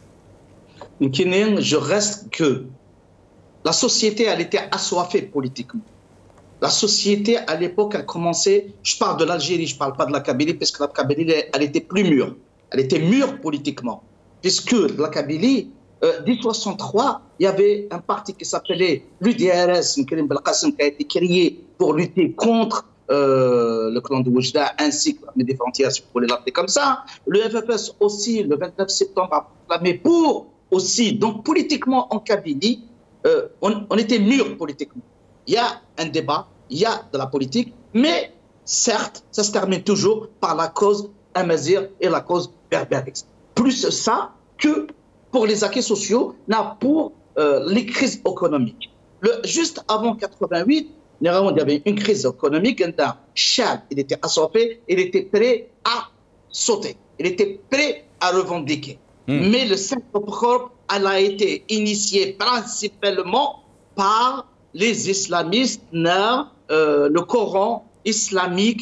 يمكن جو ريست كو لا سوسيتي elle était assoiffée politiquement. La société, à l'époque, a commencé, je parle de l'Algérie, je ne parle pas de la Kabylie, parce que la Kabylie, elle était plus mûre. Elle était mûre politiquement. Puisque la Kabylie, dès 1963, il y avait un parti qui s'appelait l'UDRS, Karim Belkacem, qui a été créé pour lutter contre le clan de Oujda, ainsi que les frontières, si vous voulez l'appeler comme ça. Le FFS aussi, le 29 septembre, a proclamé pour aussi. Donc, politiquement, en Kabylie, on était mûr politiquement. Il y a un débat, il y a de la politique, mais certes, ça se termine toujours par la cause amazigh et la cause berbériste. Plus ça que pour les acquis sociaux, là pour les crises économiques. Juste avant 88, il y avait une crise économique. Chad, il était assoiffé, il était prêt à sauter, il était prêt à revendiquer. Mais le 5 octobre, elle a été initiée principalement par les islamistes, le Coran islamique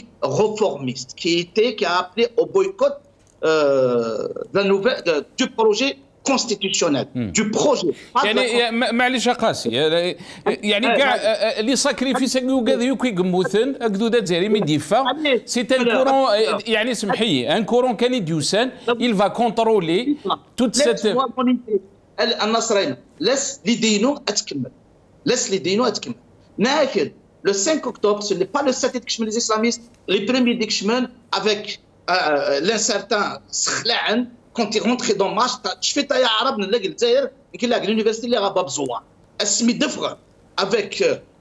réformiste, qui a appelé au boycott du projet constitutionnel du projet. يعني معليش قاسي يعني كاع لي ساكريفيس هكذا يوكي قموثن هكذا تزاري ميديفا سي ان كورون يعني سمحي ان كورون كان يديوسان il va contrôler toute cette النصرين laisse لي دينو اتكمل لكن le 5 octobre ce n'est pas le 7 ديكشمن les islamistes les premiers ديكشمن avec l'incertain سخلعن quand il rentrait dans marche شفت يا عرب نلاقي الجزائر يمكن نلاقي l'université اللي غابه بزوار اسمي دفغ avec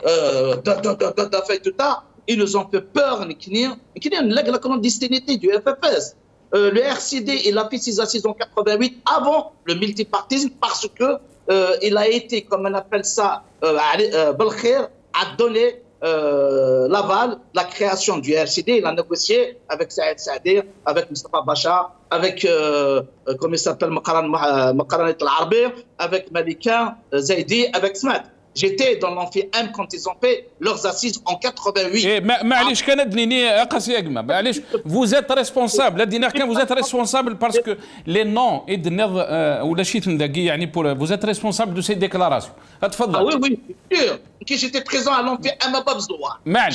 ils nous ont fait peur يمكن نلاقي la clandestinité du FFS. Le RCD il a fait ses assises en 88 avant le multipartisme parce que il a été comme on appelle ça Belkhair a donné l'aval, la création du RCD, il a négocié avec Saïd Saadi, avec Mustafa Bacha, avec, comment il s'appelle, Makaranit al-Arbi, avec Malika Zaidi, avec Smat. J'étais dans l'amphi M quand ils ont fait leurs assises en 88. معليش كان دنيني قاسي أجمع معليش vous êtes responsable لا دينا كان vous êtes responsable parce que les noms et النظ ولا شيء تندقي يعني pour vous êtes responsable de ces déclarations. تفضل. Ah oui oui sûr. كي j'étais présent à l'amphi M à Babzoua.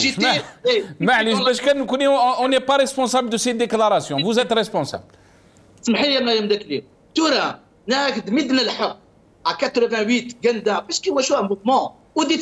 معليش باش كان نكون on n'est pas responsable de ces déclarations vous êtes responsable. سمحي لنا يمدك لي ترى ناقد مدنا الحق à 88 Ganda, parce qu'il y a un mouvement, ou dit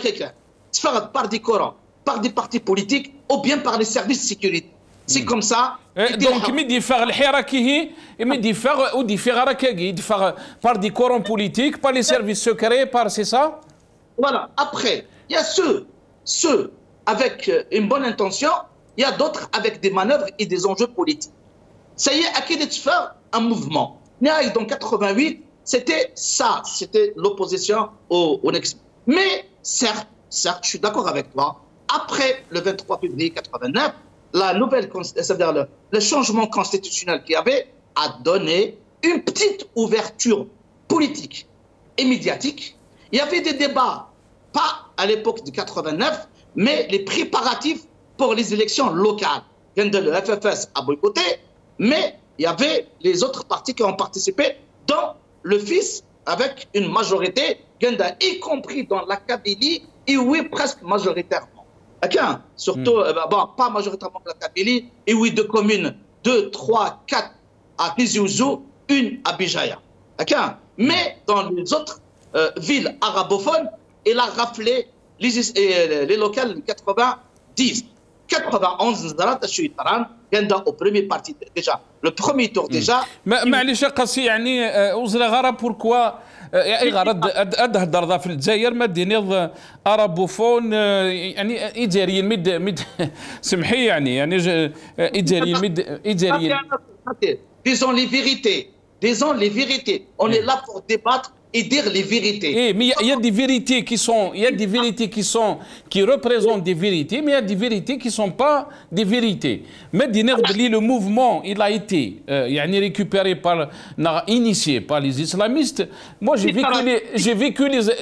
par des Corans, par des partis politiques, ou bien par les services de sécurité. C'est comme ça. Donc, il dit faire le hiérarchie, il dit faire ou dit faire par des Corans politiques, par les services secrets, par c'est ça? Voilà. Après, il y a ceux avec une bonne intention, il y a d'autres avec des manœuvres et des enjeux politiques. Ça y est, à qui de faire un mouvement. Dans 88, c'était ça, c'était l'opposition au Nexus. Mais certes, je suis d'accord avec toi, après le 23 février 89, la nouvelle, c'est-à-dire le changement constitutionnel qu'il y avait a donné une petite ouverture politique et médiatique. Il y avait des débats, pas à l'époque de 89, mais les préparatifs pour les élections locales. Le FFS a boycotté, mais il y avait les autres partis qui ont participé, dont le fils avec une majorité, y compris dans la Kabylie, et oui, presque majoritairement. Surtout, bon, pas majoritairement la Kabylie, et oui, deux communes, 2, 3, 4 à Tizi-Ouzou, une à Bijaya. Mais dans les autres villes arabophones, il a raflé les locales 90. 91 au premier parti déjà le premier tour déjà معليش قاسي يعني وزرا غرا بوركوا اي غرض ادهدر في الجزائر ما ديني ارابوفون يعني ايجاريين مد سمحي يعني ايجاريين مد ايجاريين disons les vérités on est là pour débattre et dire les vérités. Mais il y a des vérités qui représentent des vérités, mais il y a des vérités qui ne sont pas des vérités. Mais le mouvement, il a été récupéré initié par les islamistes. Moi, j'ai vécu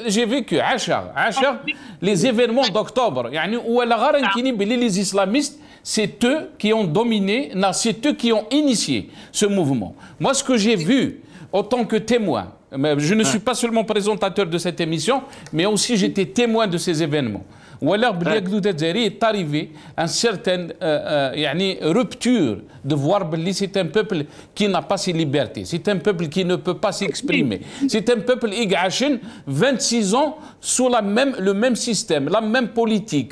les événements d'octobre. Les islamistes, c'est eux qui ont dominé, c'est eux qui ont initié ce mouvement. Moi, ce que j'ai vu, autant que témoin, je ne suis pas seulement présentateur de cette émission, mais aussi j'étais témoin de ces événements. Ou alors, est arrivé une certaine rupture de voir que c'est un peuple qui n'a pas ses libertés, c'est un peuple qui ne peut pas s'exprimer, c'est un peuple qui a 26 ans sous le même système, la même politique,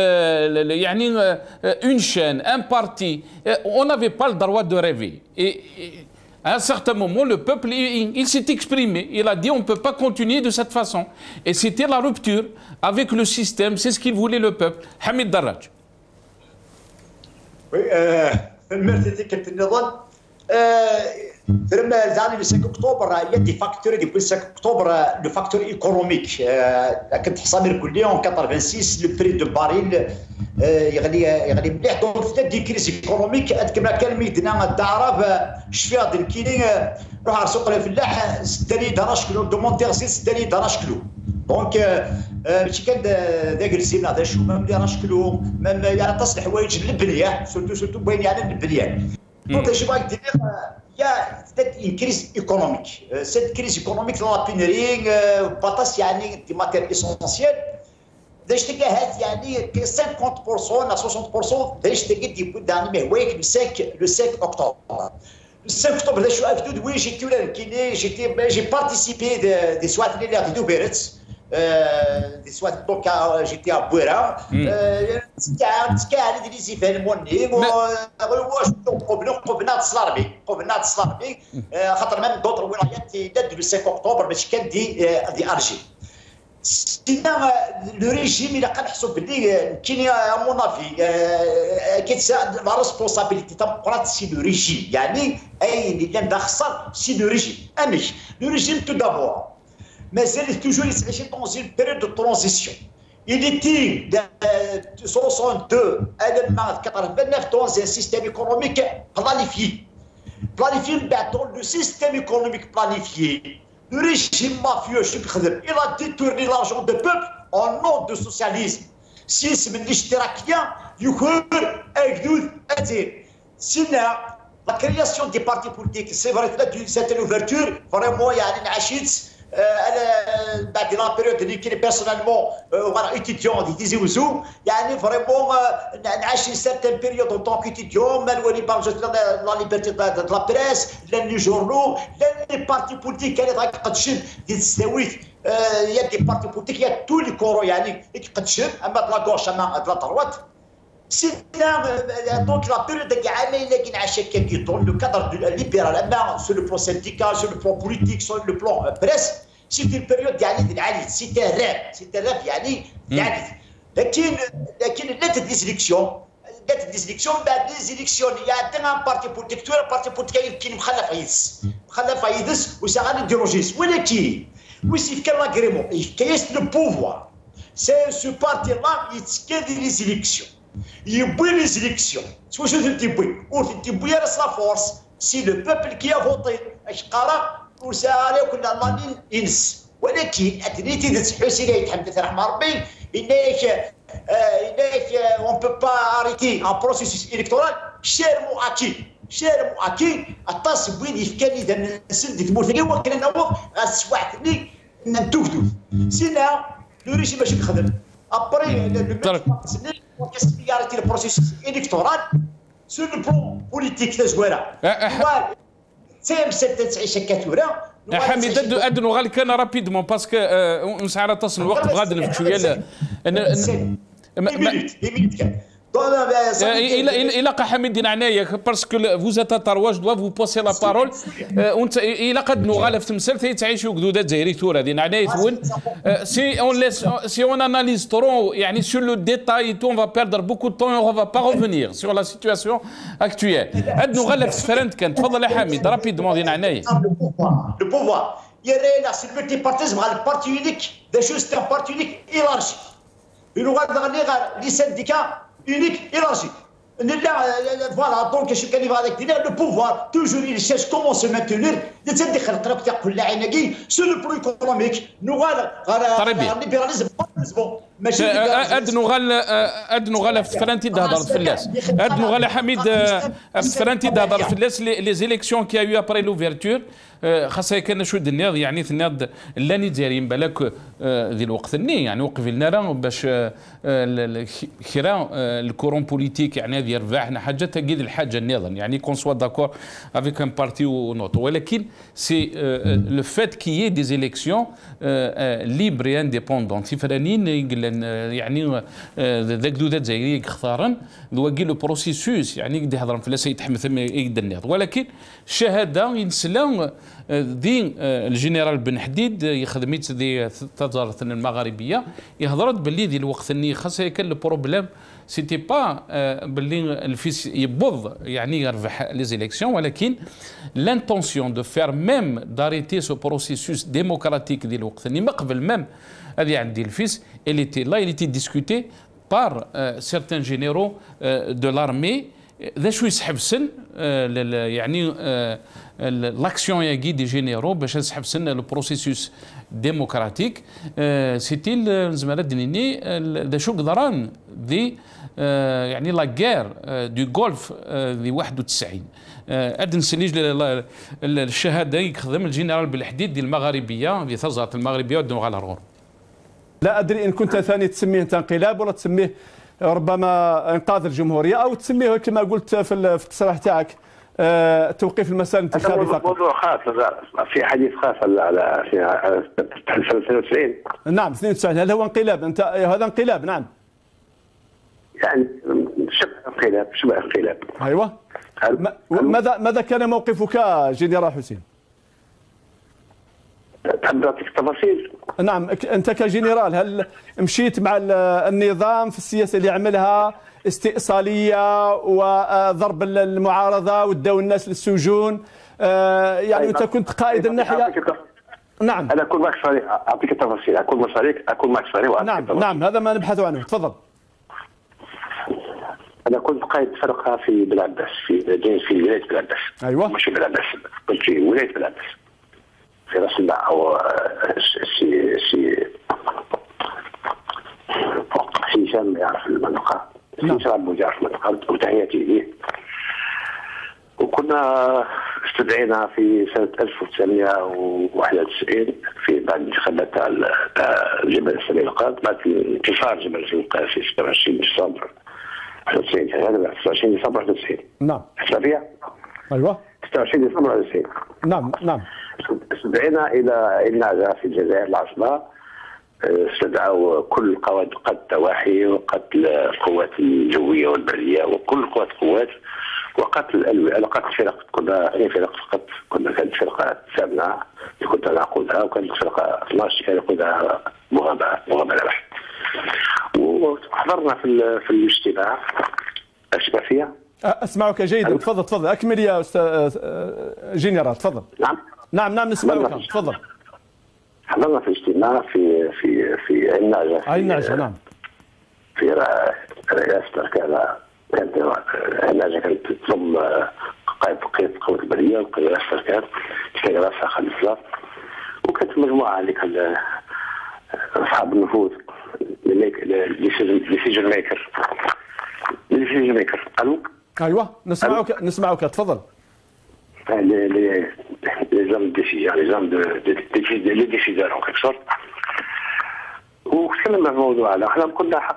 une chaîne, un parti. On n'avait pas le droit de rêver. À un certain moment, le peuple, il s'est exprimé. Il a dit on ne peut pas continuer de cette façon. Et c'était la rupture avec le système. C'est ce qu'il voulait le peuple. Hamid Darraj. Oui, merci, Captain Nizam. لما زعلي ل 5 اكتوبر هي دي فاكتور دي 5 اكتوبر لو فاكتور ايكونوميك كنت حسابي الكليه اون 86 لو بري دو باريل يغلي مليح دونك في دي كريز ايكونوميك كما كان ميدنا الدعرب شفيها ديال الكيلين روح على سوق الفلاح 6 درهم كيلو دومونتيغ 6 درهم كيلو دونك ماشي كان ذاك الزين هذا شو مام 12 كيلو يعني تصل حوايج للبنيه سورتو بين يعني البنيه دونك اش بغيت دير y a une crise économique. Cette crise économique, dans la pénurie, بطاس يعني des matières essentielles. داش تلقاها يعني 50% à 60% داش تلقى يبدا يعني مهواك le 5 octobre. Le 5 octobre داش واقف دود وين جيت ولا كيني j'ai participé des soirées de Duberetz. Des soins donc j'étais à Bouera كان ديزي فين موني واش قبلنا تصلاربي خاطر من دوطر ولايات داد لو 5 اكتوبر باش كان دي ارجي سينا لو ريجيم الى كنحسوا باللي كاين مون افي كيتساعد لا ريسبونسابيلتي تاع سي لو ريجيم يعني اي اللي كان خسر سي لو ريجيم امش لو ريجيم تو دابور mais toujours dans une période de transition. Il était de 62 à 89 dans un système économique planifié. Dans le système économique planifié, le régime mafieux, il a détourné l'argent du peuple au nom du socialisme. Si c'est من الاشتراكية يخور أجدود أزير. Sinon, la création des partis politiques, c'est vrai que c'était l'ouverture, vraiment, il y a une achite. بعد لا بيريود اللي كاين بيرسونيلمون وانا ايتيديون دي تيزي وزو يعني فريمون نعيش سيرتان بيريود اون طونك ايتيديون ما نولي بارجو لا ليبرتي لا بريس لا لي جورنو لا لي بارتي بوليتيك اللي قد شد دي تستويت يا دي بارتي بوليتيك يا تو لي كورو يعني قد شد اما لا غوش اما لا طروات سينا دونك لا بيريود كاع عامين لكن عاش كي دون لو كادر ليبرال اما سو لو بلون سينديكال سو لو بلون بوليتيك سو لو بلون بريس سيتي البيريود يعني العالي سيتي الراب يعني العالي لكن لات ديزليكسيون بعد ديزليكسيون عندنا بارتي بوليتيك تو بارتي بوليتيك كاين مخلف عيدس وساغان ديروجيس ولكن ويسيف كان لاغريمون كايس لو بوفوار سي سو بارتي لا يتسكادي لي زيليكسيون يبوي لي زيليكسيون واش تبوي راس لا فورس سي لو بوبل كي فوتي اش قرا وسالي كنا ضامنين ينس ولكن اتريتي تحوسي لي يتحدث رحمه ربي انك اون بو با اريتي ان بروسيسوس الكتورال شير مؤكد الطاس بوين يفكاني ذا نسد تموت هو كان نوض غاسواعتني ندوفدو سينا لو ريجيم ماشي كيخدم ابري لو كاستيارتي البروسيسوس الكتورال سو لو بلون بوليتيك تا زويره سيم 96 كاتوره حميد ادنو غالي كان رابيدمون باسكو مسعره تصل الوقت غادي نفكشوا il a حميد عناية parce que vous êtes à Tarouage, je dois vous passer la parole. وانت الى قد نغالف تمثل تعيشوا قدودات زهري ثورة دي عناية ثون. Si on analyse trop, يعني sur le détail, on va perdre beaucoup de temps et on va pas revenir sur la situation actuelle. قد نغالف تفرنت كان تفضل يا حميد رابيدمون دي عناية. Le pouvoir. Il y a c'est le multipartisme, le parti unique, des choses c'est un parti unique élargi. Il nous regarde les syndicats unique élargi. Voilà, donc je suis avec le pouvoir, toujours il cherche comment se maintenir. Sur le plan économique, nous avons le libéralisme. ادنو غالا في فرنتي تهضر في الناس ادنو غالا حميد في فرنتي تهضر في الناس لي زيليكسيون كي يو ابري لوفيرتور خاصه كان شو الناض يعني الناض لاني دايرين بالك ذي الوقت الني يعني وقف لنا راه باش كرا الكورون بوليتيك يعني هذه يربحنا حاجه تقيد الحاجه النظام يعني كون سوا داكور افيك ان بارتي او نوت ولكن سي لو فات كي دي زيليكسيون ليبر اي انديبوندون تفرانين يعني ذاك دودات زايرين اختارن ذوكي لو بروسيسوس يعني يقدر يهضر في لا سيتحمث يقدر النظام ولكن الشهاده ينسلم ذي الجنرال بن حديد يخدميت ذي تجارة المغاربيه يهضرت باللي ذي الوقت اني خاصه كان لو بروبليم سيتي با باللي الفيس يبوظ يعني يربح لي زيليكسيون ولكن لانتونسيون دو فير ميم داريتي سو بروسيسوس ديموكراتيك ذي الوقت اني ما قبل ميم هذه عندي الفيس اللي تي لا اللي تي ديسكوتي بار سيرتان جينيرو دو لارمي ذا شو يسحب سن يعني لاكسيون ياكي دي جينيرو باش نسحب سنة لو بروسيسوس ديموكراتيك سيتي زعما دنيني دا شو قدران دي يعني لا غير دو غولف دي 91 ادن سليج الشهاده يخدم الجنرال بالحديد ديال المغاربيه ديال ثزره المغربيه ودو على الغور. لا ادري ان كنت ثاني تسميه انقلاب ولا تسميه ربما انقاذ الجمهوريه او تسميه كما قلت في التصريح تاعك توقيف المسار الانتخابي فقط. موضوع خاص في حديث خاص على 92. نعم 92 هل هو انقلاب؟ انت هذا انقلاب نعم. يعني شبه انقلاب. ايوه. ماذا كان موقفك جنرال حسين؟ تحب نعطيك التفاصيل؟ نعم انت كجنرال هل مشيت مع النظام في السياسه اللي عملها استئصاليه وضرب المعارضه وداو الناس للسجون يعني انت كنت قائد الناحيه؟ نعم انا اكون معك صريح اعطيك التفاصيل اكون معك صريح نعم هذا ما نبحث عنه تفضل. انا كنت قائد فرقه في بلعباس في ولايه بلعباس. ايوه مش في بلعباس كنت في ولايه بلعباس في راس الباع او سي هشام يعرف المنطقه. سي شعب مجار في المنطقه وتحياتي ليه. وكنا استدعينا في سنه 1991 في بعد الانتخابات تاع جبل السليقات بعد انتصار جبل السليقات في 26 ديسمبر 91 هذا 29 ديسمبر 91. نعم. حسنا فيها؟ ايوه. 26 ديسمبر 91. نعم. استدعينا الى النعجه في الجزائر العاصمه. استدعوا كل قوات الضواحي وقتل القوات الجويه والبريه وكل القوات وقتل فرق. كنا اي فرق فقط كانت فرقه سابنه اللي كنت انا اقودها وكانت فرقه 12 كان يقودها مغامره بحت. وحضرنا في الاجتماع. اشبه فيها؟ اسمعك جيدا. تفضل اكمل يا استاذ جنرال تفضل. نعم نسمعك تفضل. حضرنا في اجتماع في النعجه. النعجه نعم. في رئاسه كانت النعجه كانت تضم قائد قوة البريه ورئاسه الاركان كان راسها خالد الصلاف وكانت مجموعه اللي كان اصحاب النفوذ ديسيجن ميكر. الو ايوه نسمعك تفضل. les hommes les décideurs en quelque sorte. وتكلمنا في الموضوع هذا. احنا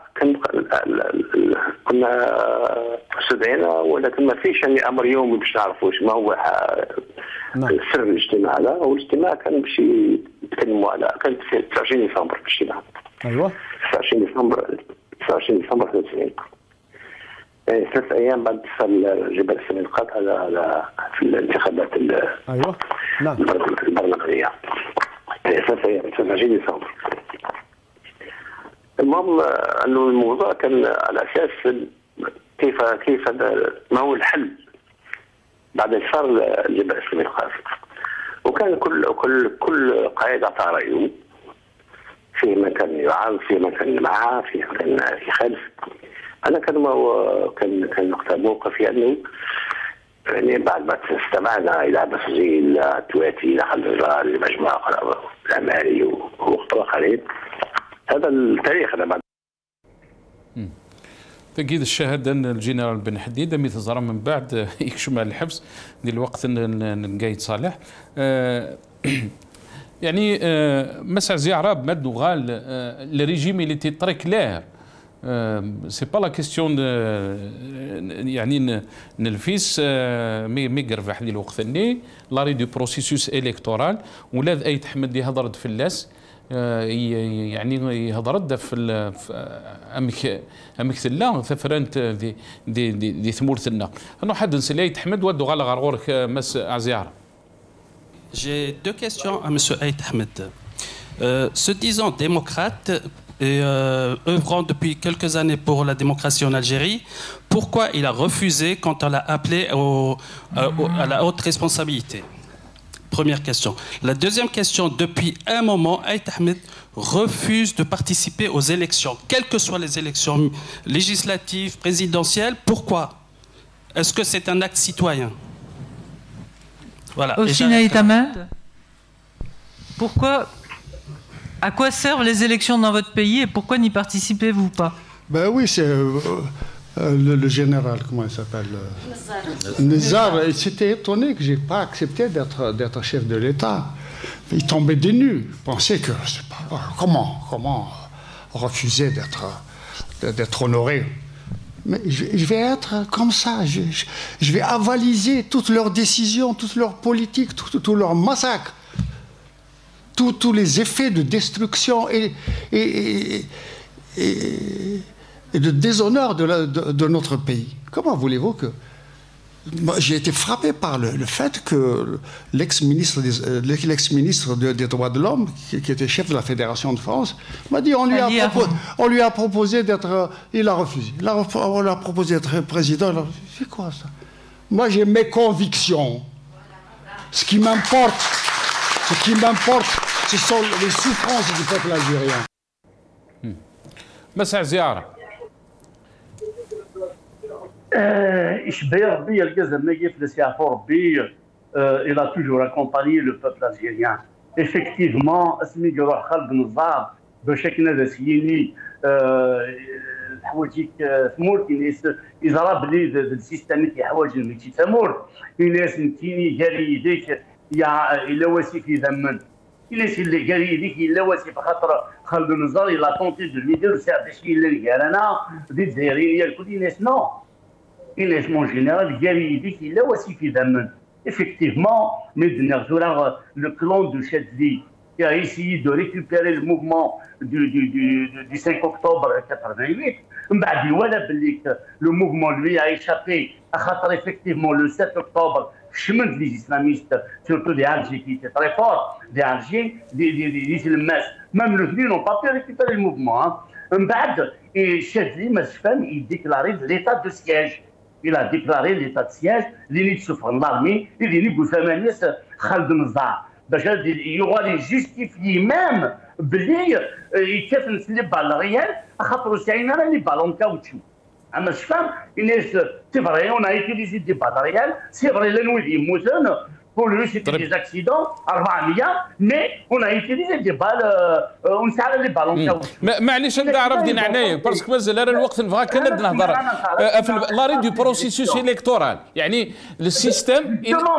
كنا استدعينا ولكن ما فيش يعني امر يومي باش نعرفوا ما هو سر الاجتماع هذا. والاجتماع كان باش يتكلموا على كانت في 29 ديسمبر الاجتماع. ايوه 29 ديسمبر 93 يعني 3 ايام بعد اتصال جبل السليقات على في الانتخابات ايوه نعم البرلمانيه. 3 ايام 29 ديسمبر. المهم انه الموضوع كان على اساس كيف ما هو الحل بعد انتصار جبل السليقات. وكان كل قائد اعطى رايه. في من كان يعارض في من كان معه في من كان يخالف. انا كان نقطه موقفي انه يعني بعد ما استمعنا الى مسجين تواتي الى خلجار لمجموعه العماري وقريب هذا التاريخ. انا بعد تأكيد الشهادة أن الجنرال بن حديد مي تزرع من بعد يكشم على الحبس ديال الوقت نقايد صالح. يعني مسع زيارة بمد وغال الريجيم اللي تي كلير سي با لا كيستيون يعني نلفيس مي قرفح ديال الوقت اني لاري دو بروسيسوس الكتورال ولا اي تحمد هضرت في اللاس يعني هضرت في امك ثلا ثفرنت دي ثمورتنا انه حد نسلي تحمد ودو غالا غارغورك مس عزياره. J'ai deux questions à M. Aït Ahmed. Se disant démocrate et œuvrant depuis quelques années pour la démocratie en Algérie, pourquoi il a refusé quand on l'a appelé à la haute responsabilité? Première question. La deuxième question, depuis un moment, Aït Ahmed refuse de participer aux élections, quelles que soient les élections législatives, présidentielles. Pourquoi? est-ce que c'est un acte citoyen? Voilà. Ossinaït Ahmed, pourquoi, à quoi servent les élections dans votre pays et pourquoi n'y participez-vous pas? Ben oui, c'est le général, comment il s'appelle, Nizar. Il s'était étonné que je n'ai pas accepté d'être chef de l'État. Il tombait des nues. Il pensait que, c'est pas, comment refuser d'être honoré. Mais je vais être comme ça. Je vais avaliser toutes leurs décisions, toutes leurs politiques, tous leurs massacres, tous les effets de destruction et de déshonneur de notre pays. Comment voulez-vous que... J'ai été frappé par le fait que l'ex-ministre des droits de l'homme, qui était chef de la Fédération de France, m'a dit on lui a proposé d'être... Il a refusé. On lui a proposé d'être président. C'est quoi ça? Moi, j'ai mes convictions. Ce qui m'importe, ce sont les souffrances du peuple algérien. مساء زيارة. Il a toujours accompagné le peuple algérien. Effectivement, Khaled Nizar, بشكل رسمي حوايجك ثمور كيناس إذا بلي السيستم تاع حوايج الميتي ثمور كيناس نتيني قال يديك يا إلا واسي في ذمن كيناس اللي قال يديك إلا واسي بخاطر خالد النزار إلا تونتي دو ليدر ساعة شي اللي قال أنا دي الجزائريين الكل ناس نو كيناس مون جينيرال قال يديك إلا واسي في ذمن. Effectivement, le clan de Chadli qui a essayé de récupérer le mouvement du 5 octobre 88, le mouvement lui a échappé à effectivement le 7 octobre, chemin des islamistes, surtout des Algériens qui étaient très forts, des Algériens, des islamistes, même le FNI n'ont pas pu récupérer le mouvement. Et Chadli, il déclarait l'état de siège. Il a déclaré l'état de siège, l'élite souffrant de l'armée, et l'élite gouvernementale Khaled Nizar. Il y aura les justifiés même, بلي كيف نسلب على الريال خاطر ساينا لي بالون كاوتشو. اما شفام الناس سي فري اون ا utilisé des balles réelles, c'est vrai les nouilles يموتون pour lui c'était des accidents 400 mais on a utilisé des balles ونسال لي بالون كاوتشو. معليش انا عرف دين عنايا باسكو مازال انا الوقت نبغى كان نهضر في لاري دو بروسيسوس الكتورال يعني السيستم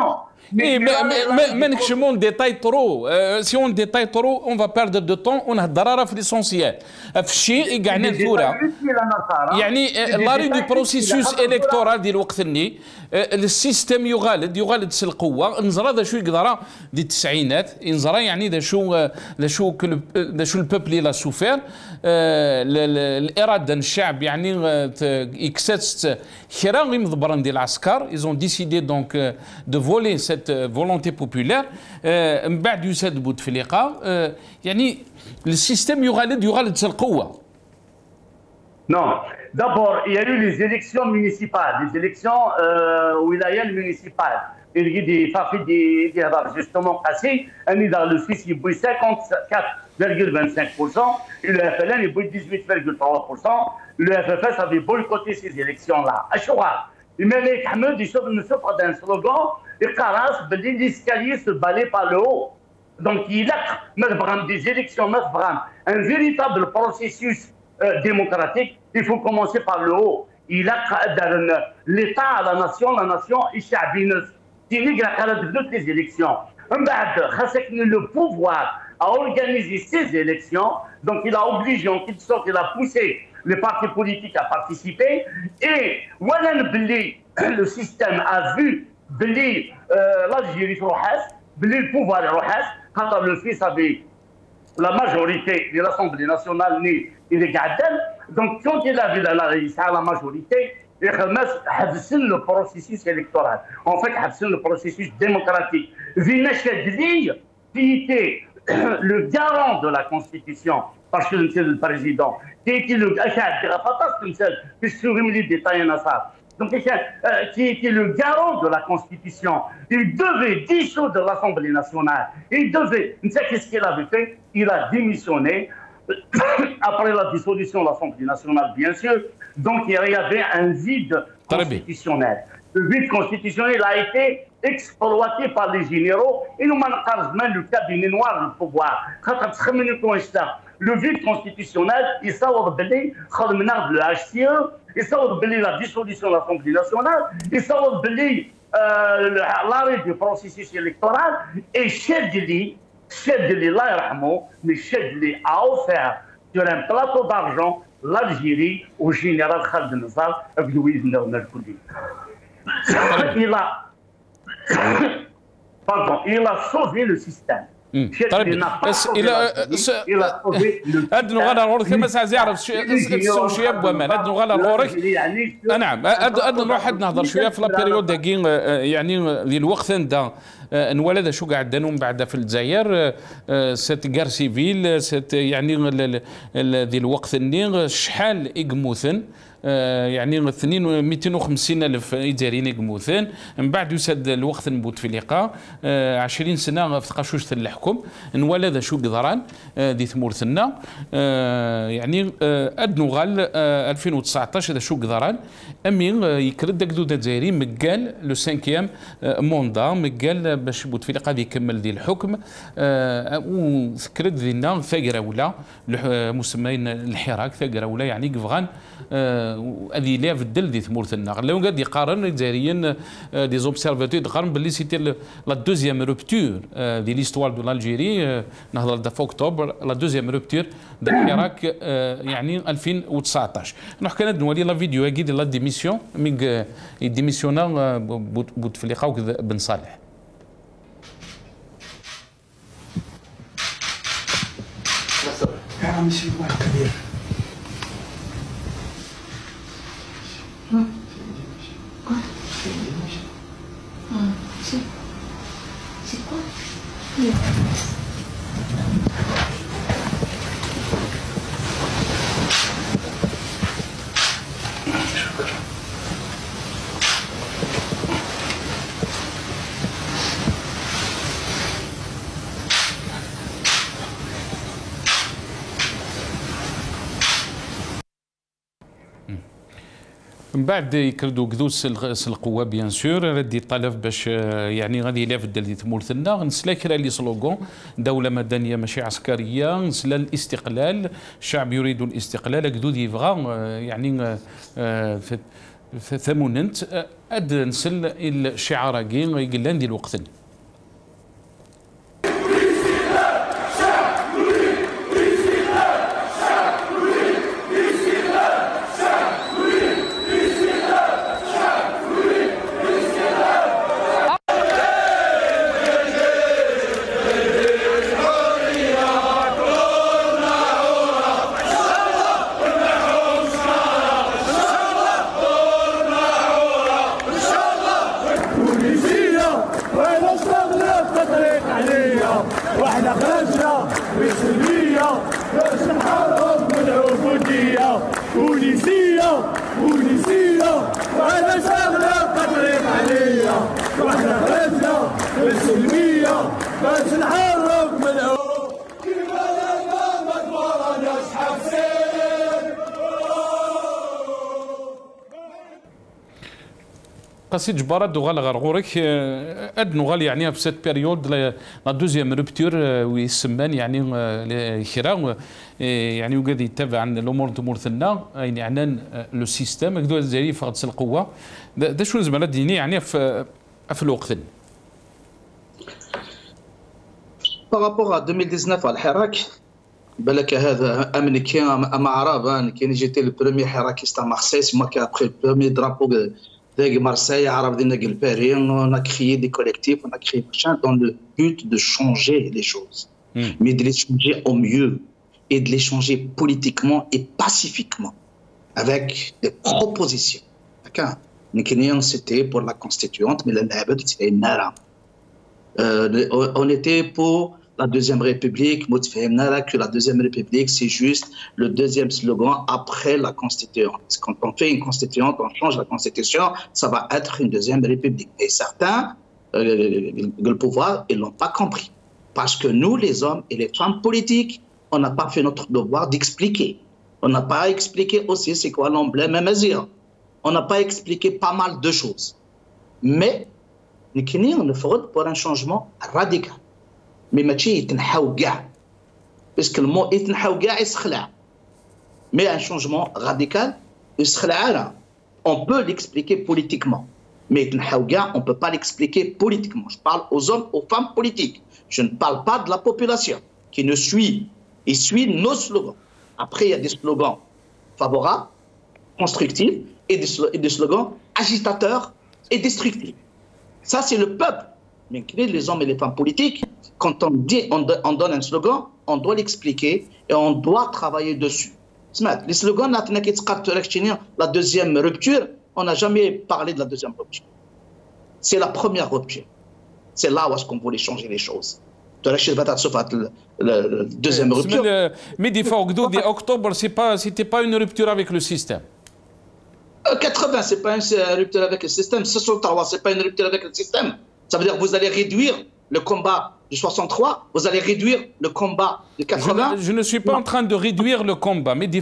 ما نكشمون ديتاي ترو سي اون ديتاي ترو اون فا بيردر دو طون ونهضر في ليسونسيال في الشيء كاع نثورة يعني لاري دو بروسيسوس الكتورال ديال الوقت الني السيستم يغالد القوه نزرا ذا شو يقدر دي التسعينات نزرا يعني ذا شو البوبل لا سوفير الاراده الشعب يعني اكسات خيرا غير مضبرن ديال العسكر ils ont décidé donc de voler cette volonté populaire من بعد يساد بوتفليقه يعني السيستم يغالد القوه. Non, d'abord, il y a eu les élections municipales, les élections wilayas municipales. Il y a des faits justement passés, un est dans le Suisse, il y a 54,25%, et le FLN, il y a 18,3%. Le FFS avait boycotté ces élections-là. Achoura, il met les Hamed, il souffre d'un slogan, et Karas, l'escalier se balait par le haut. Donc, il a des élections, un véritable processus démocratique, il faut commencer par le haut. Il a l'État à la nation est chabinus. Il y a toutes les élections. Le pouvoir à organiser ces élections, donc il a obligé en quelque sorte, il a poussé les partis politiques à participer. Et le système a vu l'Algérie le pouvoir quand le fils avait la majorité de l'Assemblée nationale, il est gardé. Donc, quand il avait la majorité, il a le processus électoral. En fait, le processus démocratique. Vina Chadli, qui était le garant de la Constitution, parce que c'est le président, qui était le donc, qui était le garant de la Constitution, il devait dissoudre l'Assemblée nationale. Il devait, vous savez qu'est-ce qu'il avait fait? Il a démissionné après la dissolution de l'Assemblée nationale, bien sûr. Donc, il y avait un vide constitutionnel. Le vide constitutionnel a été exploité par les généraux et nous manquons le cabinet noir du pouvoir. Le vide constitutionnel, il s'ouvre de le HCE, il s'ouvre de la dissolution de l'Assemblée nationale, il s'ouvre de l'arrêt du processus électoral et Chedli, mais Chedli a offert sur un plateau d'argent l'Algérie au général Khaled Nassar avec Louis Mercouli. Il a sauvé le système. طيب الى ادنو غالا غورك كما ساعه يعرف السوق شياب ومان ادنو غالا غورك نعم ادنو نروح نهضر شويه في لابيريود داكين يعني ذي الوقت دا نولد شو قاعد دانو بعد في الجزائر سات كار سيفيل سات يعني ذي الوقت ني شحال اقموثن يعني 250 ألف إداريين يقموثن من بعد يسد الوقت نبوت في اللقاء 20 سنة في تقاشوش الحكم نولد شو قدران دي ثمورثنا يعني أدنوغال 2019 هذا شو قدران أمين يكرد داك دود الجزائريين مقال لو سانكيام موندا مقال باش بوت في اللقاء دي يكمل دي الحكم وذكرت دينا ثاقرة ولا مسمين الحراك ثاقرة ولا يعني كفغان هذه لا بدل دي ثمورثنا لو قاعد يقارن الجزائريين دي زوبسيرفاتور يقارن باللي سيتي لا دوزيام روبتور دي ليستوار دو الجيري نهضر دا في اكتوبر لا دوزيام روبتور دا الحراك يعني 2019 نحكي لنا نولي لا فيديو اكيد لا ديميسيون مي ديميسيونا بوتفليقه بن صالح monsieur Kabir. Quoi? C'est quoi? من بعد يكردوا كذوس القوه بيان سور ردي طلب باش يعني غادي يلعب ديال ثمورثنا نسلا كرا لي سلوغون دوله مدنيه ماشي عسكريه نسلا الاستقلال الشعب يريد الاستقلال كذو يبغى يعني ثموننت اد نسل الشعار كي يقول ديال الوقت قصيد جبارات دوغال غرغورك ادنوغال يعني في سيت بيريود لا دوزيام روبتور ويسمان يعني خيرا يعني وقاعد يتابع عن الامور تمورثنا يعني عنان لو سيستيم هكذا الجزائري فقد القوه دا شنو زعما ديني يعني في الوقت بارابور 2019 الحراك بالك هذا امريكي اما عرب كان جيتي البروميي حراكيست à Marseille c'est moi qui a pris le premier drapeau de Marseille عرب دينا Paris on a créé des collectifs on a créé machin dans le but de changer les choses mais de les changer au mieux et de les changer politiquement et pacifiquement avec des propositions d'accord c'était pour la constituante mais c'était on était pour la Deuxième République, que la Deuxième République, c'est juste le deuxième slogan après la Constituante. Quand on fait une Constituante, on change la Constitution, ça va être une Deuxième République. Et certains, le pouvoir, ils ne l'ont pas compris. Parce que nous, les hommes et les femmes politiques, on n'a pas fait notre devoir d'expliquer. On n'a pas expliqué aussi c'est quoi l'emblème Mazir. On n'a pas expliqué pas mal de choses. مي نكني نفرض بور ان شونجمون راديكال مي ماشي يتنحاو كاع باسكو المو يتنحاو كاع يسخلع مي ان شونجمون راديكال يسخلع انا اون بو ليكسبليكي بوليتيكمون مي يتنحاو كاع اون بو با ليكسبليكي بوليتيكمون جو بارل aux hommes aux femmes politiques je ne parle pas de la population qui ne suit nos slogans après il y a des slogans favorables constructifs et des slogans agitateurs et destructifs. Ça, c'est le peuple. Mais les hommes et les femmes politiques, quand on donne un slogan, on doit l'expliquer et on doit travailler dessus. Les slogans, la deuxième rupture, on n'a jamais parlé de la deuxième rupture. C'est la première rupture. C'est là où est-ce qu'on voulait changer les choses. La deuxième rupture. Mais des fois, octobre, c'était pas une rupture avec le système. 80, c'est pas une rupture avec le système. 63, c'est pas une rupture avec le système. Ça veut dire que vous allez réduire le combat de 63, vous allez réduire le combat de 80. Je ne suis pas en train de réduire le combat. Mais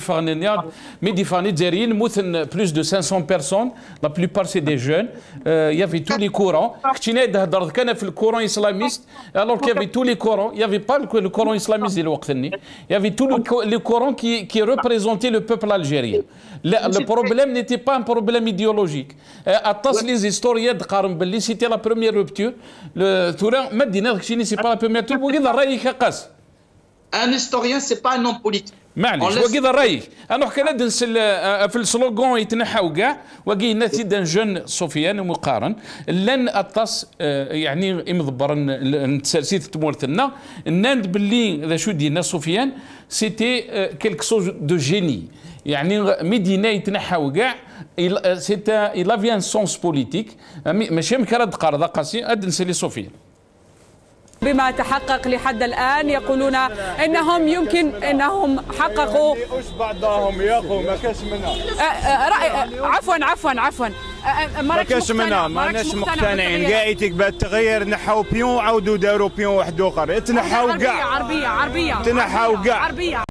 plus de 500 personnes, la plupart c'est des jeunes. Il y avait tous les courants. Le courant islamiste, alors qu'il y avait tous les courants, il n'y avait pas le courant islamiste. Il y avait tous les courants qui représentaient le peuple algérien. Le problème n'était pas un problème idéologique. Les historiens de c'était la première rupture. C'est pas la première rupture. Un historien, c'est pas un homme politique. معليش وكذا رايك انا كندا في السلوغون يتنحاو كاع وكاين نتيجه جون سفيان مقارن لن اطاس يعني مضبر نتسالسيت تمورتنا ناند باللي ذا شو دينا سفيان سيتي كيلك سوز دو جيني يعني مدينه يتنحاو كاع سيتا إلا فيان سونس بوليتيك ماشي مكرد قرضه قاسي اد نسالي سفيان. بما تحقق لحد الآن يقولون إنهم يمكن إنهم حققوا وش بعضهم يا أخو ما كاش منها عفوا ما كاش منها ماناش مقتنعين كاع يتقبل التغيير نحاو بيون عاودوا داروا بيون واحد آخر تنحاو كاع عربية تنحاو كاع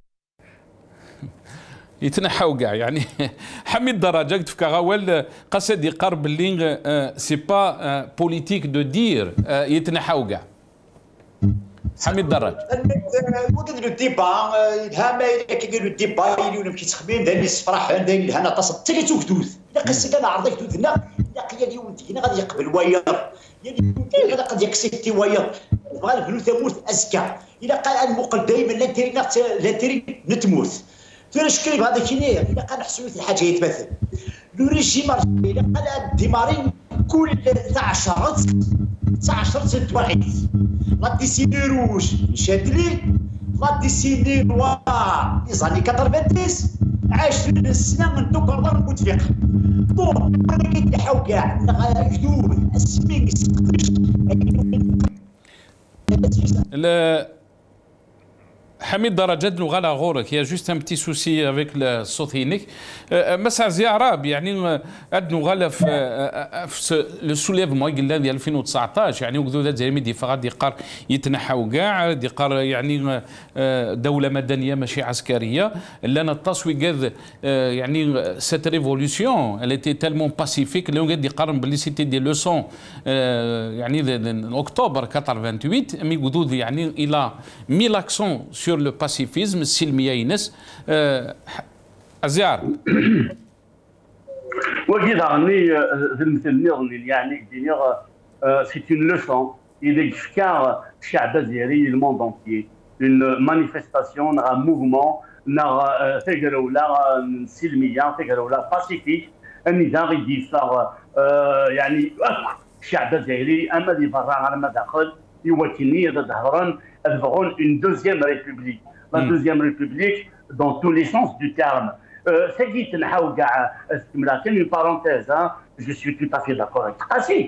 يتنحاو كاع يعني حميد درجه قلت فيك غاول قصدي قرب اللي سي با بوليتيك دو دير يتنحاو كاع حميد دراج وكذا لو ديبا الهامه كيديروا الديبا يليون كيتخمين داني الصفراح داني الهنا تصل حتى اللي توكدوز الا قصيت انا عرضك تودنا الا قيا لي ولدي هنا غادي يقبل وياض يعني هذا قد يكسيتي وياض بغى الفلوس تموت ازكى الا قال المقل دائما لا تري نتموت فاش كاين هذا كاين الا قال حسوي الحاجه يتمثل لو ريجيم الا قال ديمارين كل 19 توعيت لا ديسيني روج شاد لي لا ديسيني نوار لي زاني 90 20 السنه من دوك نقدر نكون فيق دونك هذا كيتحاو كاع جدود السمين حميد درجات لغة غورك يا جوست ان بتي سوسي افيك الصوتينيك مسا زياراب يعني ادنو غالا في لو سوليفمون قلنا ديال 2019 يعني وكذو ذات زي دي فغاد يقار يتنحاو كاع يقار يعني دوله مدنيه ماشي عسكريه لنا التصويت يعني سيت ريفولوسيون elle était tellement pacifique اللي قاعد يقارن باللي سيتي دي لوسون يعني اكتوبر 88 مي قدود يعني الى 1000 اكسون sur le pacifisme السلميه ينس ازيار وكذا راني المثل يعني سي اون لوسون الى كان الشعب الجزائري الموند انتيي اون مانيفيستاسيون نغا موفمون نغا تقرولا سلميه تقرولا باسيفيك النظام غيدي يعني الشعب الجزائري اما اللي برا على ما داخل يوكلني ظهرا ادفغون une deuxième république. La deuxième république dans tous les sens du terme. C'est dit, une parenthèse, hein, je suis tout à fait d'accord avec Kassi.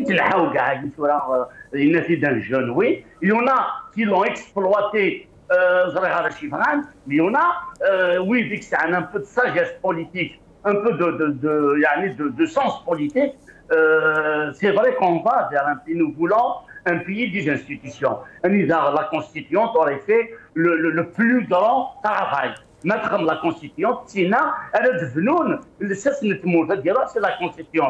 Il n'est d'un jeune, oui. Il y en a qui l'ont exploité, mais il y en a, oui, c'est un peu de sagesse politique, un peu de sens politique. C'est vrai qu'on va vers un pays, nous voulons un pays des institutions. La constituante aurait fait le plus grand travail. Mettre la constituante, sinon, elle est devenue, c'est la constituante.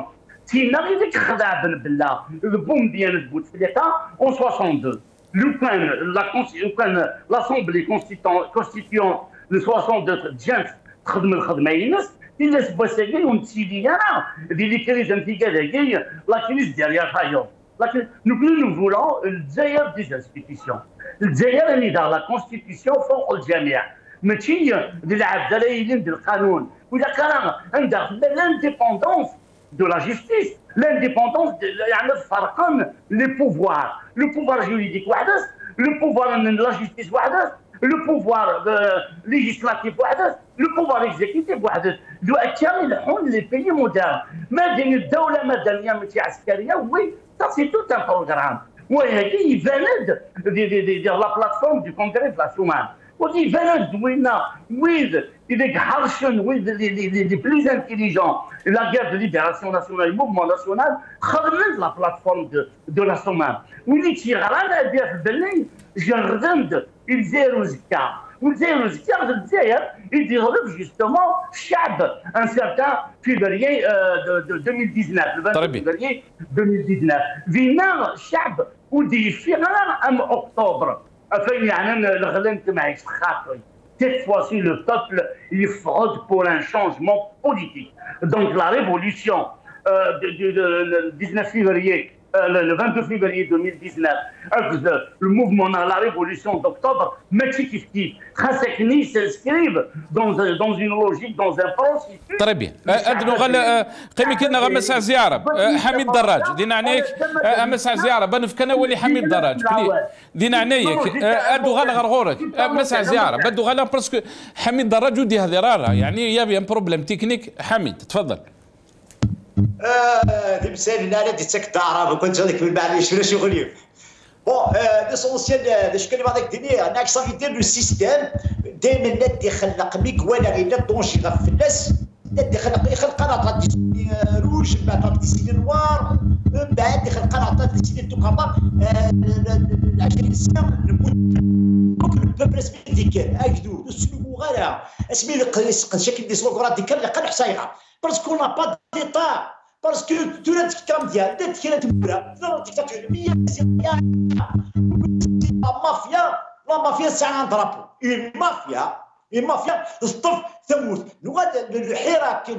تينا غير خدع بالله البوم ديال بوتفليقه اون 62 لو كان لاسومبلي كونستيتيون لو 62 جات تخدم الخدمه ينس الا سباساكي ونتسيدي انا اللي كريزم في كذاكي لا كريز ديال فايو لكن نو فولون الجزائر دي انستيتيسيون الجزائر اللي دار لا كونستيتيسيون فوق الجميع ماشي ديال العبدالين ديال القانون واذا كان عندها لانديبوندونس de la justice, l'indépendance, يعني فرقا les pouvoirs, le pouvoir juridique وحدث, le pouvoir de la justice وحدث, le pouvoir législatif وحدث, le pouvoir exécutif وحدث. دو أكثر يلحون les pays modernes. ما دين الدولة مدنية ماشي عسكرية وي ça c'est tout un programme. وهذه يفند دي la plateforme du congrès de la Soumane. ودي يفند وينا with les harshens, with les plus intelligents, la guerre de libération nationale, le mouvement national, خرجت la plateforme de la Soumane. واللي تيغرانا بها في بلي جردند الجزائر وزكا والجزائر زكا الجزائر يضرب جوستومون الشعب ان سارتان فيفريي 2019 le 20 février 2019 فينا الشعب ودي في ام اكتوبر فين يعني الغلنت معي خاطري. Cette fois-ci, le peuple, il fraude pour un changement politique. Donc la révolution du 19 février, le 22 février 2019, le mouvement, la révolution d'octobre, Metchikifki, Khassekni s'inscrivent dans une logique, dans un processus. Très bien. أدنو غلا قيمي كنا غمسع زيارة حميد دراج دينا عنيك مسع زيارة بنفكنا ولي حميد دراج دينا عنيك أدو غلا غرغورك مسع زيارة بدو غلا برسك حميد دراج ودي هذه رارة يعني يبي بروبليم تكنيك. حميد تفضل. دي مسائل لا دي تك تعرف كنت هذيك من بعد شنو شغلي بون ليسونسيال باش كلمه هذيك الدنيا انك صافي دير لو سيستيم دائما ندي خلق ميك ولا غير لا طونشي غير في الناس ندي خلق انا روج بعد ديسيدي نوار من بعد يخلق انا ديسيدي توكا 20 سنه نقول البلبل سبيتيكال اكدو السلوك غير اسمي شكل دي سلوكرات ديك اللي قال حصايغه باسكو n'a pas d'état parce que tout le monde dit que la dictature la mafia c'est un drapeau une mafia الطف ثمود نغاد الحراك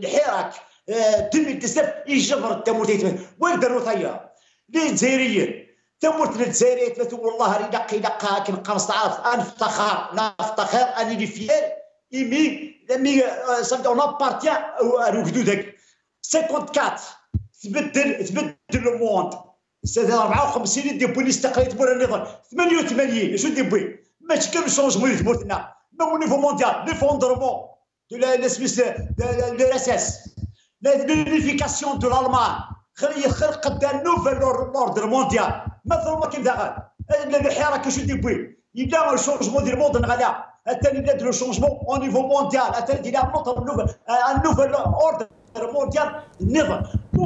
2019 يجبر التموت ويقدروا ثيا لي جزائريين تموت الجزائريين والله يدقي دقه كي 15 نفتخر اني لي فيير مي اون ابارتيان لوكدودك 54 تبدل لو موند سي 54 دي بوليس تقريبا تبور النظام 88 شو ديبوي ماشي كان شونجمون اللي تبورتنا مو نيفو مونديال ليفوندرمون دو لا سويس دو اس لونيفيكاسيون دو الالمان خلق قدام نوفل اوردر مونديال مثلا ما كيف داغال الحراك شو ديبوي يبدا الشونجمون ديال الموند غادا الثاني بدا لو شونجمون او نيفو مونديال الثاني ديال نوفل اوردر مونديال النظام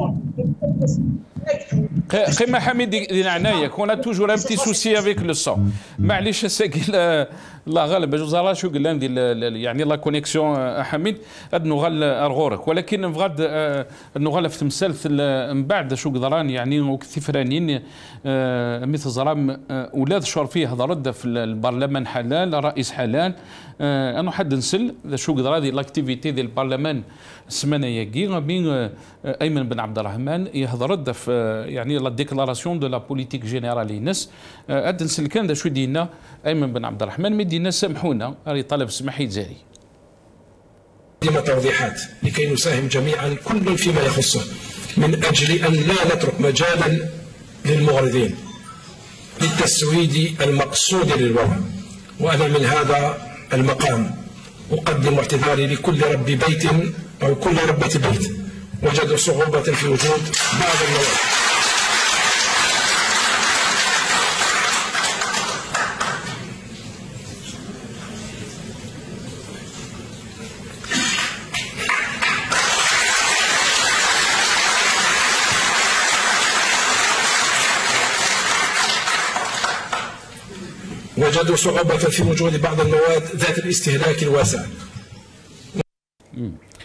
قيمة حميد دينا عناية كون توجور ان بتي سوسي افيك لو سون معليش ساكي لا غالب جوزارا شو قلنا يعني لا كونيكسيون حميد اد نغال ارغورك ولكن نبغاد نغال في تمثال من بعد شو قدران يعني وكثيفرانين مثل زرام ولاد شرفيه هضرد في البرلمان حلال الرئيس حلال انا حد نسل شو قدر هذه لاكتيفيتي ديال البرلمان السمانه ياكي بين ايمن بن عبد الرحمن يهضر في يعني لا ديكلاراسيون دو لا بوليتيك جينيرال ينس اد نسل كان شو دينا ايمن بن عبد الرحمن مدينا سامحونا راه طلب سماحي جزائري توضيحات لكي نساهم جميعا كل فيما يخصه من اجل ان لا نترك مجالا للمغرضين للتسويد المقصود للوضع. وانا من هذا المقام اقدم اعتذاري لكل رب بيت او كل ربة بيت وجدوا صعوبة في وجود بعض المواد. وجدوا صعوبة في وجود بعض المواد ذات الاستهلاك الواسع.